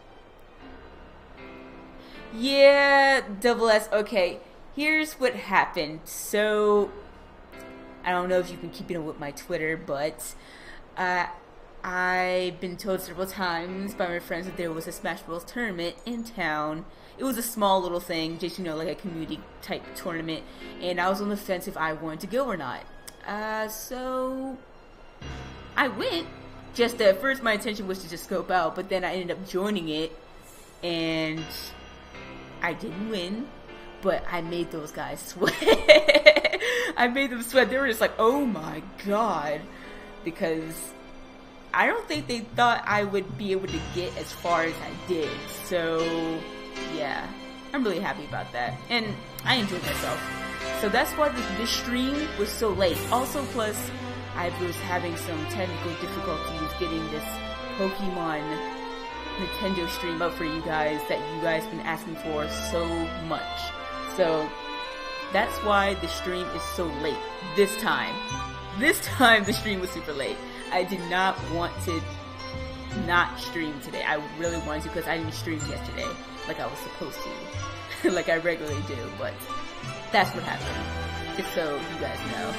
Yeah, double S. Okay, here's what happened. So... I don't know if you've been keeping up with my Twitter, but uh, I've been told several times by my friends that there was a Smash Bros. Tournament in town. It was a small little thing, just, you know, like a community type tournament, and I was on the fence if I wanted to go or not. Uh, so I went. Just at first my intention was to just scope out, but then I ended up joining it, and I didn't win, but I made those guys sweat. I made them sweat. They were just like, oh my god. Because I don't think they thought I would be able to get as far as I did. So, yeah. I'm really happy about that, and I enjoyed myself. So that's why the, this stream was so late. Also, plus, I was having some technical difficulties getting this Pokemon Nintendo stream up for you guys that you guys been asking for so much. So that's why the stream is so late this time. This time the stream was super late. I did not want to not stream today. I really wanted to because I didn't stream yesterday like I was supposed to, like I regularly do, but that's what happened, just so you guys know.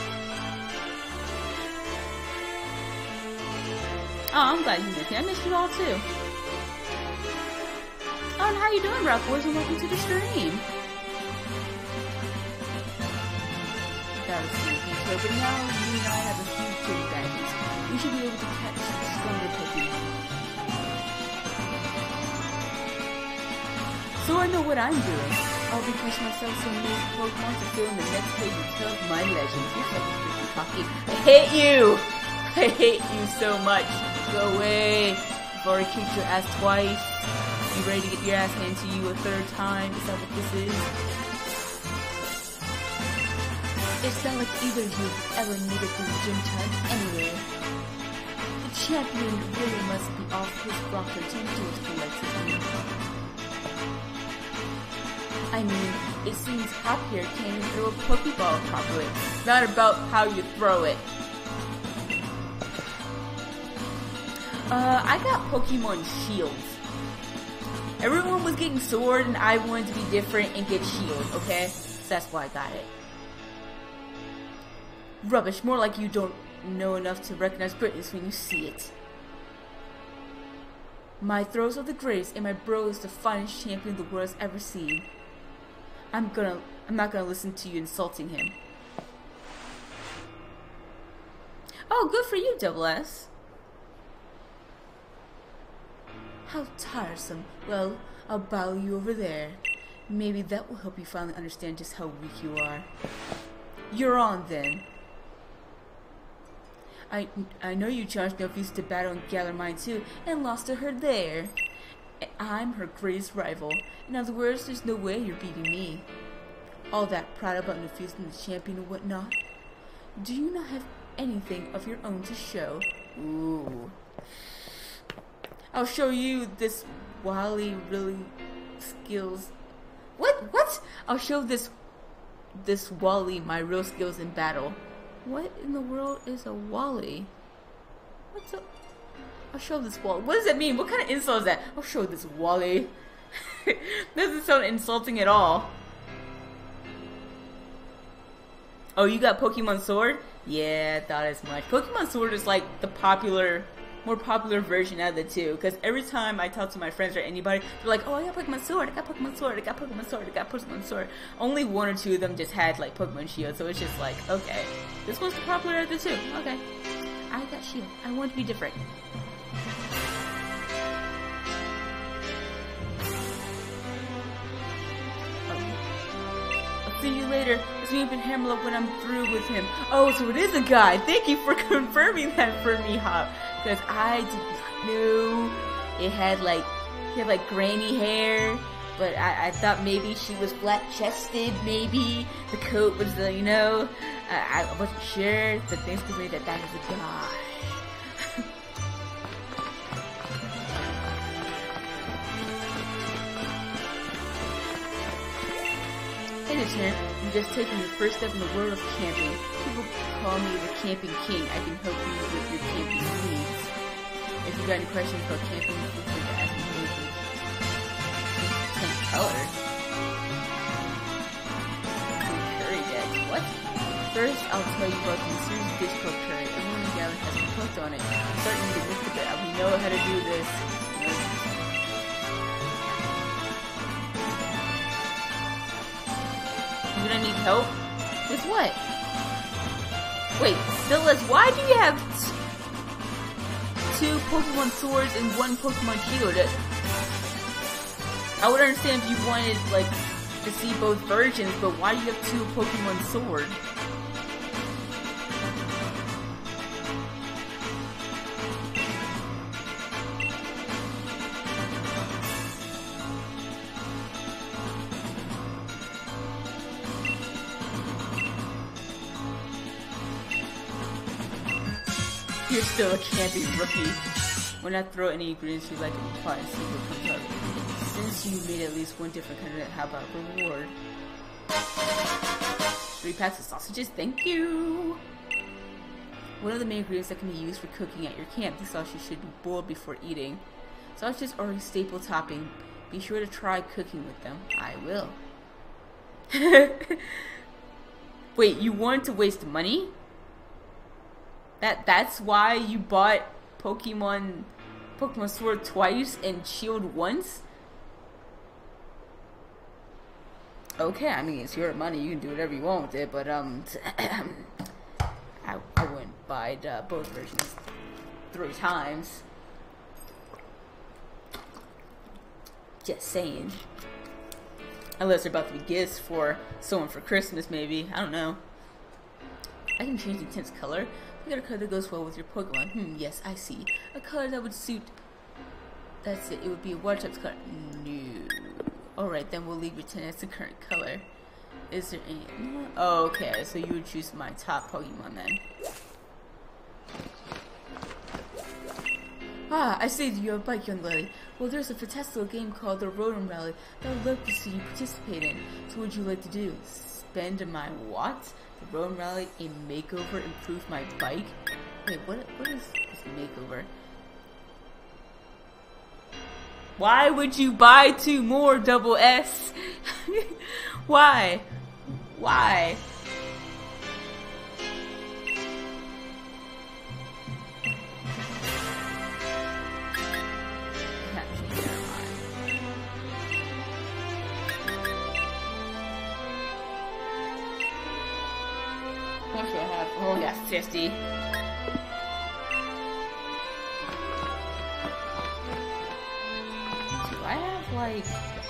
Oh, I'm glad you missed me. I missed you all too. Oh, and how you doing, Rock Boys, and welcome to the stream. That was pretty detailed, but now you and I have a few gym badges. We should be able to catch stronger Pokemon. So I know what I'm doing. I'll be pushing myself some amazing Pokemon to fill in the next page of my legends. You're so freaking cocky. I hate you! I hate you so much. Go away. I've already kicked your ass twice. You ready to get your ass handed to you a third time? Is that what this is? It's not like either of you ever made it through gym time anywhere. The champion really must be off his rocker to do it collectively. I mean, it seems Happier can't even throw a Pokeball properly. It's not about how you throw it. Uh, I got Pokemon Shield. Everyone was getting Sword, and I wanted to be different and get Shield, okay? So that's why I got it. Rubbish, more like you don't know enough to recognize greatness when you see it. My throws are the greatest, and my bro is the finest champion the world has ever seen. I'm gonna, I'm not gonna listen to you insulting him. Oh, good for you, Double S. How tiresome. Well, I'll bow you over there. Maybe that will help you finally understand just how weak you are. You're on, then. I, I know you challenged Nofus to battle in Galar Mine too, and lost to her there. I'm her greatest rival. In other words, there's no way you're beating me. All that pride about Nofus and the champion and whatnot. Do you not have anything of your own to show? Ooh. I'll show you this Wally really skills. What? What? I'll show this this Wally my real skills in battle. What in the world is a Wally? What's a? I'll show this Wally. What does that mean? What kind of insult is that? I'll show this Wally. Doesn't sound insulting at all. Oh, you got Pokemon Sword? Yeah, I thought as much. Pokemon Sword is like the popular, more popular version out of the two. Because every time I talk to my friends or anybody, they're like, oh, I got Pokemon Sword, I got Pokemon Sword, I got Pokemon Sword, I got Pokemon Sword. Only one or two of them just had like Pokemon Shield, so it's just like, okay. This one's the popular out of the two. Okay. I got Shield. I want to be different. See you later. It's me up in Hamlet when I'm through with him. Oh, so it is a guy. Thank you for confirming that for me, Hop. Because I did not know it had like, he had like granny hair. But I, I thought maybe she was flat-chested, maybe. The coat was, uh, you know, I, I wasn't sure. But thanks to me that that is a guy. Hey there, I'm just taking your first step in the world of camping. People call me the camping king. I can help you with your camping needs. If you got any questions about camping, feel free to ask me anything. Some color. Curry deck. What? First, I'll tell you about the mysterious dish called curry. Everyone in Galar has been hooked on it. I'm starting to look at that. We know how to do this. You know, You're gonna need help? With what? Wait, Phyllis, why do you have two Pokemon Swords and one Pokemon Shield? I would understand if you wanted, like, to see both versions, but why do you have two Pokemon Sword? You're still a camping rookie. When not throw any ingredients you like in the pot and see what comes out. Since you made at least one different kind of, how about reward? Three packs of sausages, thank you! One of the main ingredients that can be used for cooking at your camp. The sausage should be boiled before eating. Sausages are a staple topping. Be sure to try cooking with them. I will. Wait, you wanted to waste money? That that's why you bought Pokemon Pokemon Sword twice and Shield once? Okay, I mean it's your money, you can do whatever you want with it, but um I, I wouldn't buy uh, both versions three times. Just saying. Unless they're about to be gifts for someone for Christmas, maybe. I don't know. I can change the tint's color. You got a color that goes well with your Pokemon. Hmm, yes, I see. A color that would suit... That's it. It would be a water type color. No. Alright, then we'll leave your tint as the current color. Is there any... Oh, okay, so you would choose my top Pokemon then. Ah, I see that you have a bike, young lady. Well, there's a fantastic game called the Rotom Rally that I would love to see you participate in. So what would you like to do? Spend my what? The Rotom Rally, a makeover, improve my bike? Wait, what, what is this makeover? Why would you buy two more, Double S? Why? Why? What should I have? Oh, I got fifty. Do I have, like...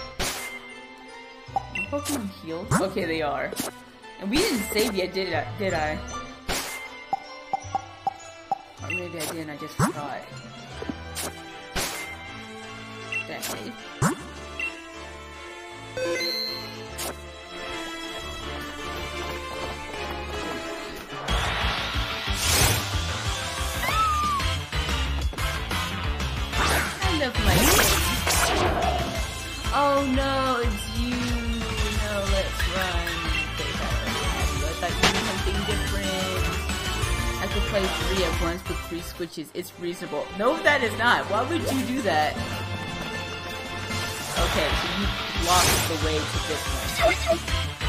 Pokemon healed? Okay, they are. And we didn't save yet, did I? Did I? Or maybe I didn't, I just forgot. Did I save? Oh no, it's you. No, let's run. I thought you knew something different. I could play three at once with three switches. It's reasonable. No, that is not. Why would you do that? Okay, so you lost the way to this one.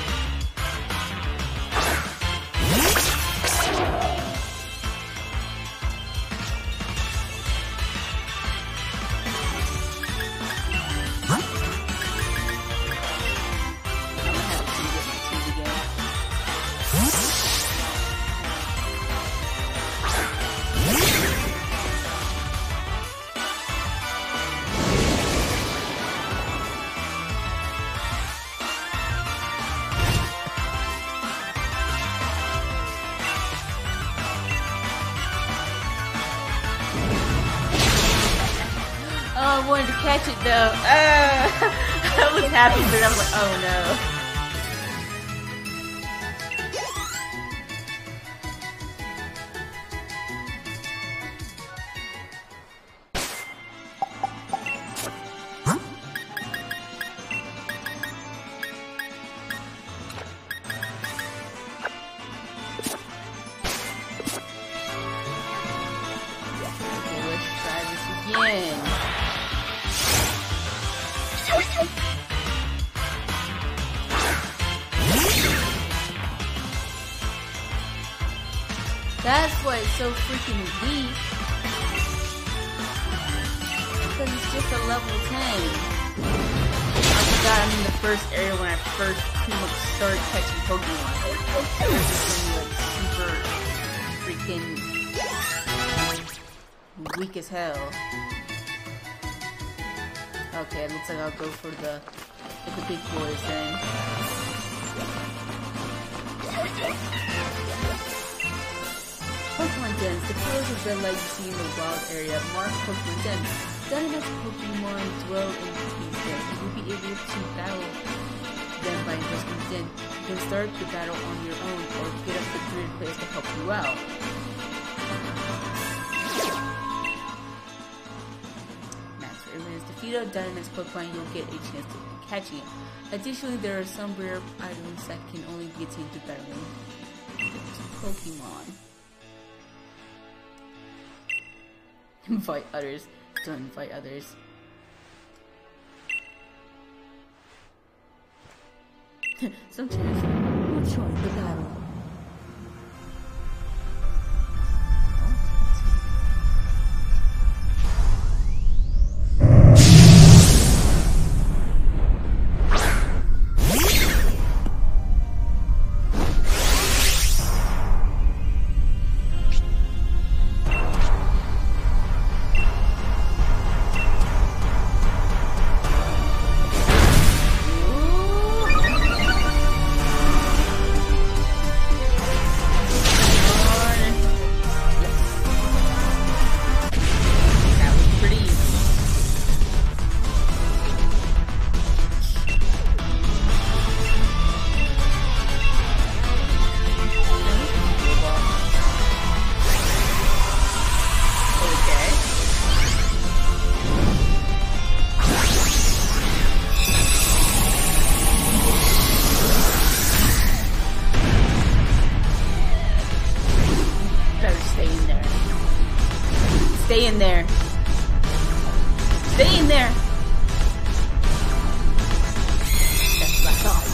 I wanted to catch it though. Uh, I was happy, but I was like, oh no. Okay, let's try this again. That's why it's so freaking weak. Because it's just a level ten. I forgot I'm in the first area when I first pretty much started catching Pokemon. It's been like super freaking weak as hell. Okay, it looks like I'll go for the, for the big boys then. Pokemon Dens. The colors of red light you see in the wild area mark Pokemon Dens. Dynamax Pokemon dwell in these dens. You will be able to battle them by investing in den. You can start the battle on your own or get up to three players to help you out. defeat a Dynamax Pokemon, you'll get a chance to catching it. Additionally, there are some rare items that can only be attained through battling Pokemon. Invite others. Don't invite others. Sometimes we'll join the battle. Stay in there. Stay in there. That's what I thought.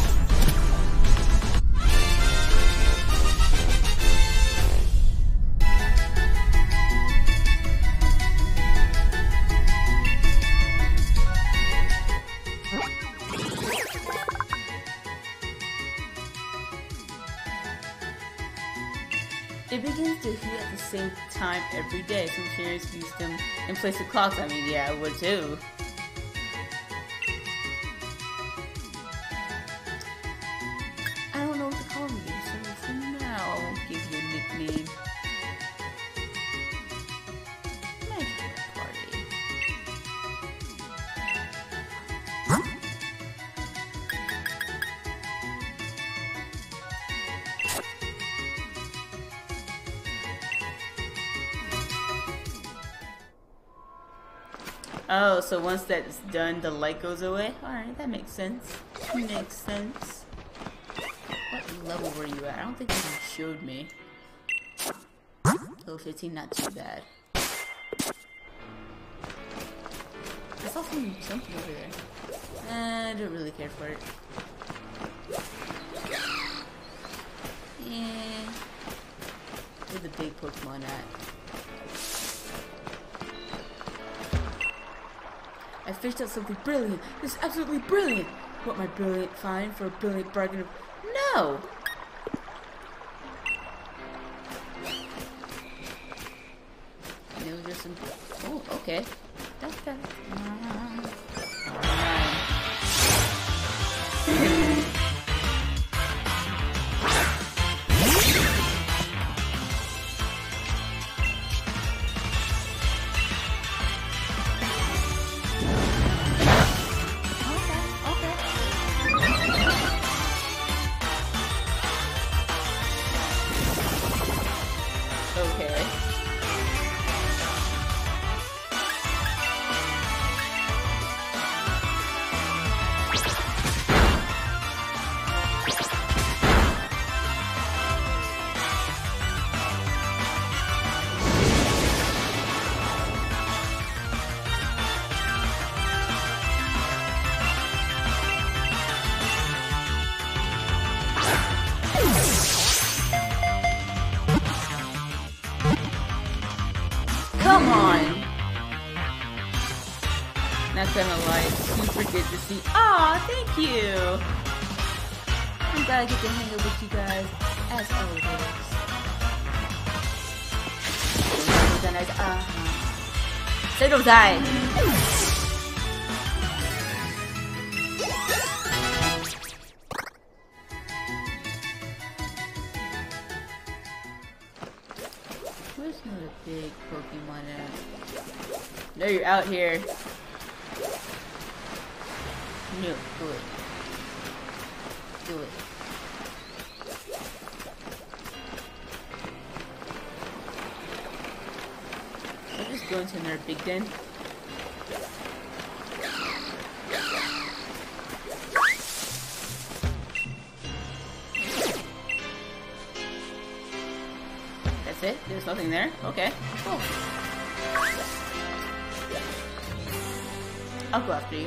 It begins to heat at the same time every day. Some trainers use them in place of clocks. I mean, yeah, I would too. I don't know what to call you, so for now, I'll give you a nickname. Magic Party. Oh, so once that's done, the light goes away? Alright, that makes sense. Makes sense. What level were you at? I don't think you showed me. Level fifteen, not too bad. I saw some, something over there. I don't really care for it. Yeah. Where's the big Pokemon at? I fished out something brilliant. This is absolutely brilliant. What my brilliant find for a brilliant bargain of... No! And it was just some... Oh, okay. That's that. Come on! Not gonna lie, it's super good to see. Aw, thank you! I'm glad I get to hang out with you guys, as always. Uh-huh. Say don't die! Where's another big Pokemon at? No, you're out here. No, do it. Do it. I'll just go into another big den. That's it? There's nothing there? Okay, cool. I'll go after you.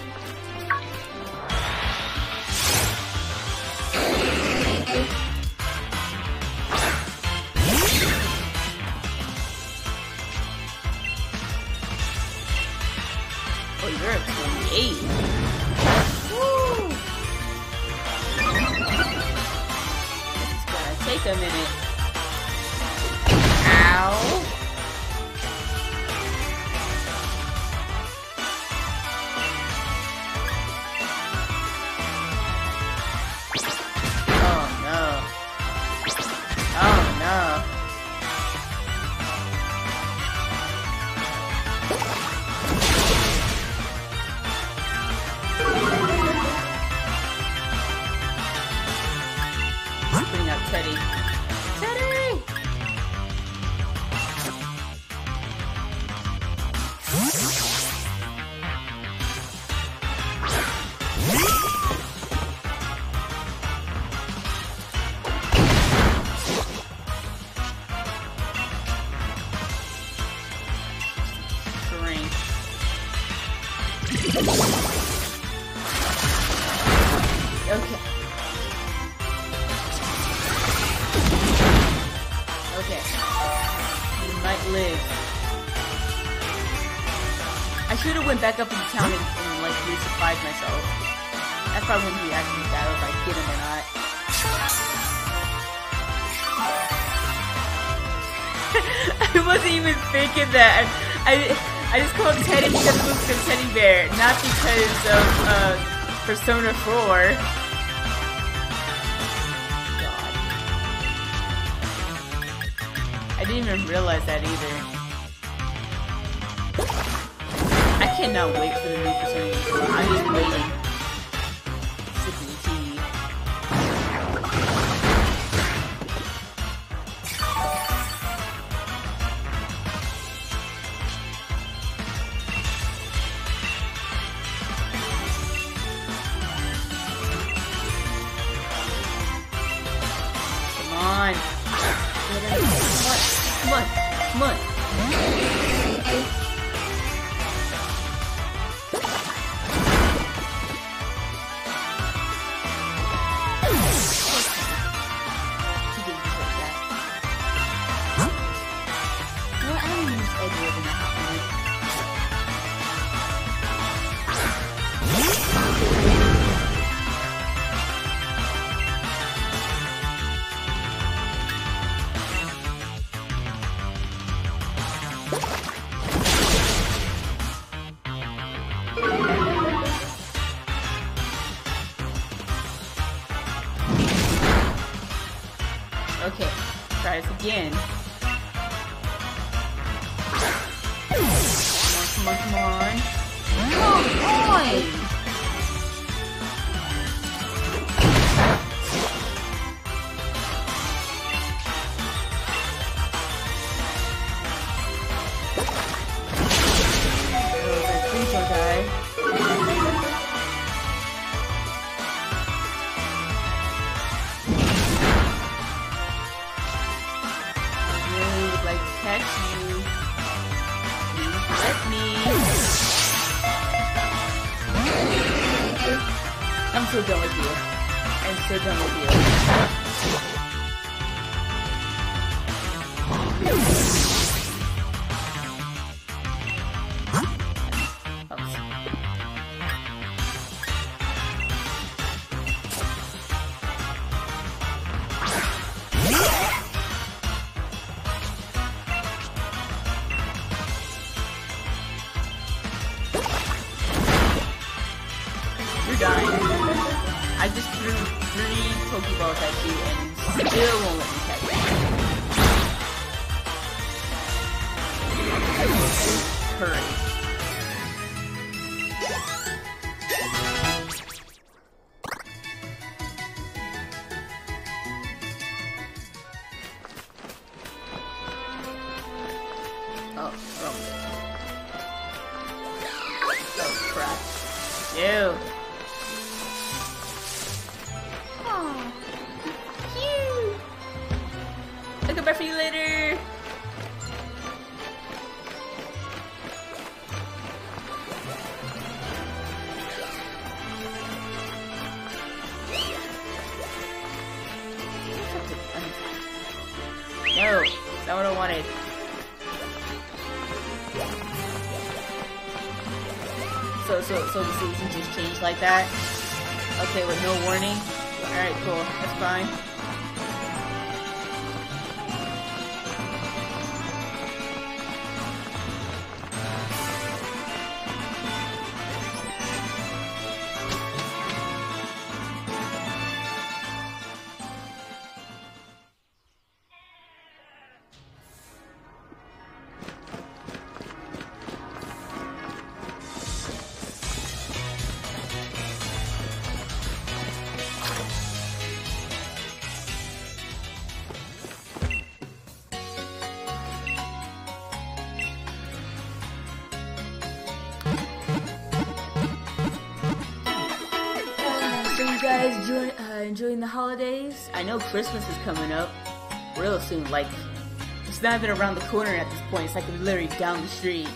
Oh, you're at twenty-eight. Woo! This is gonna take a minute. Ow! Oh no. Oh no. Bring up Teddy. Teddy! String. Okay. Okay. You might live. I should have went back up into town and, and like resupplied myself. That's probably when he actually died, if I get him or not. I wasn't even thinking that. I I just called Teddy because it looks like a teddy bear, not because of uh, Persona four. I didn't even realize that either. I cannot wait for the new Persona. I'm just waiting. Sipping tea. Come on. Come on, come on. He didn't deserve that. Well, I don't use Edward in a hot minute. Okay, try this again. Come on, come on, come on. Come on! Oh, please don't die. Catch you. Please let me. I'm so done with you. I'm so done with you. You're dying. I just threw three Pokeballs at you and still won't let me catch you. Hurry. Oh, wrong. Oh, crap. Ew. Aw, cute. I'll come back for you later. No, that's not what I wanted. So, so, so the season just changed like that? Okay, with no warning? Alright, cool. That's fine. So you guys enjoy, uh, enjoying the holidays? I know Christmas is coming up real soon. Like, it's not even around the corner at this point. It's like literally down the street.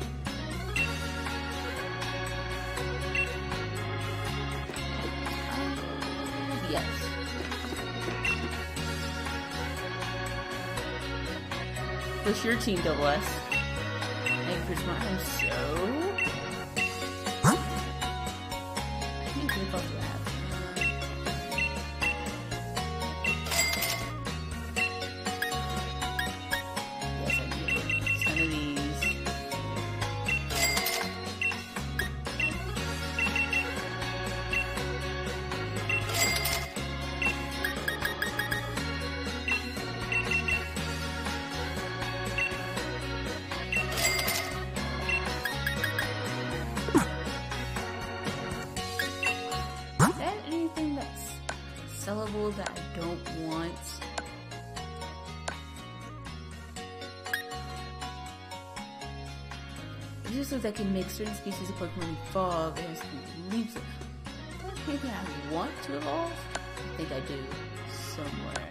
Yes. What's your team, Double S? Thank you for smiling. So... I think we're both left. Sellable that I don't want. It just looks like it can make certain species of Pokemon evolve and leaves it. Is there anything I want to evolve? I think I do. Somewhere.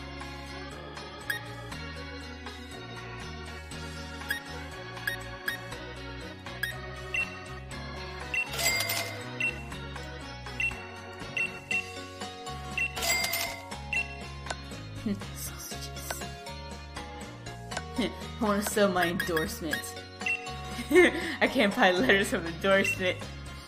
Sausages. I want to sell my endorsement. I can't buy letters of endorsement.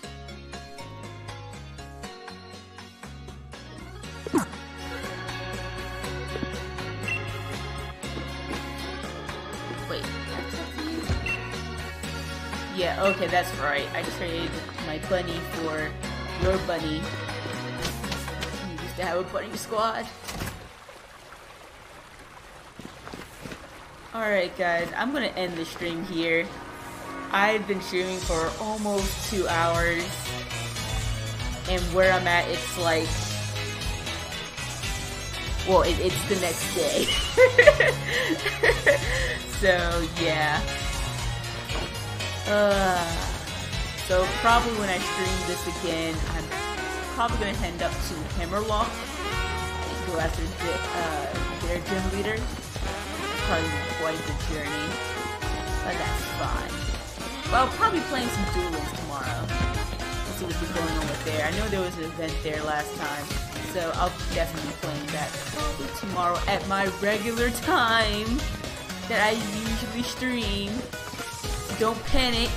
Wait, that's up to you? Yeah, okay, that's right. I traded my bunny for your bunny. You used to have a bunny squad. Alright guys, I'm gonna end the stream here. I've been streaming for almost two hours. And where I'm at, it's like... Well, it, it's the next day. So, yeah. Uh, so, probably when I stream this again, I'm probably gonna head up to Hammerlock and go after the, uh, their gym leader. Probably quite the journey, but that's fine. Well, I'll probably playing some Duel Links tomorrow. Let's see what's going on with there. I know there was an event there last time, so I'll definitely be playing that probably tomorrow at my regular time that I usually stream. Don't panic.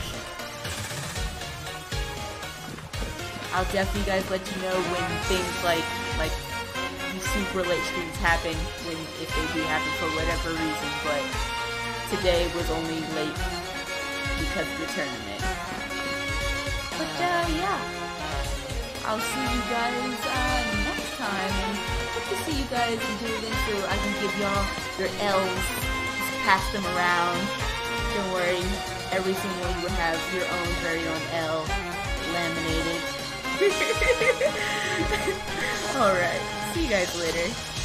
I'll definitely guys let you know when things like like. super late streams happen when if they do happen for whatever reason, but today was only late because of the tournament. But uh, yeah, I'll see you guys uh, next time, and hope to see you guys in Duel Links so I can give y'all your L's, just pass them around. Don't worry, every single one will have your own very own L laminated. Alright. See you guys later.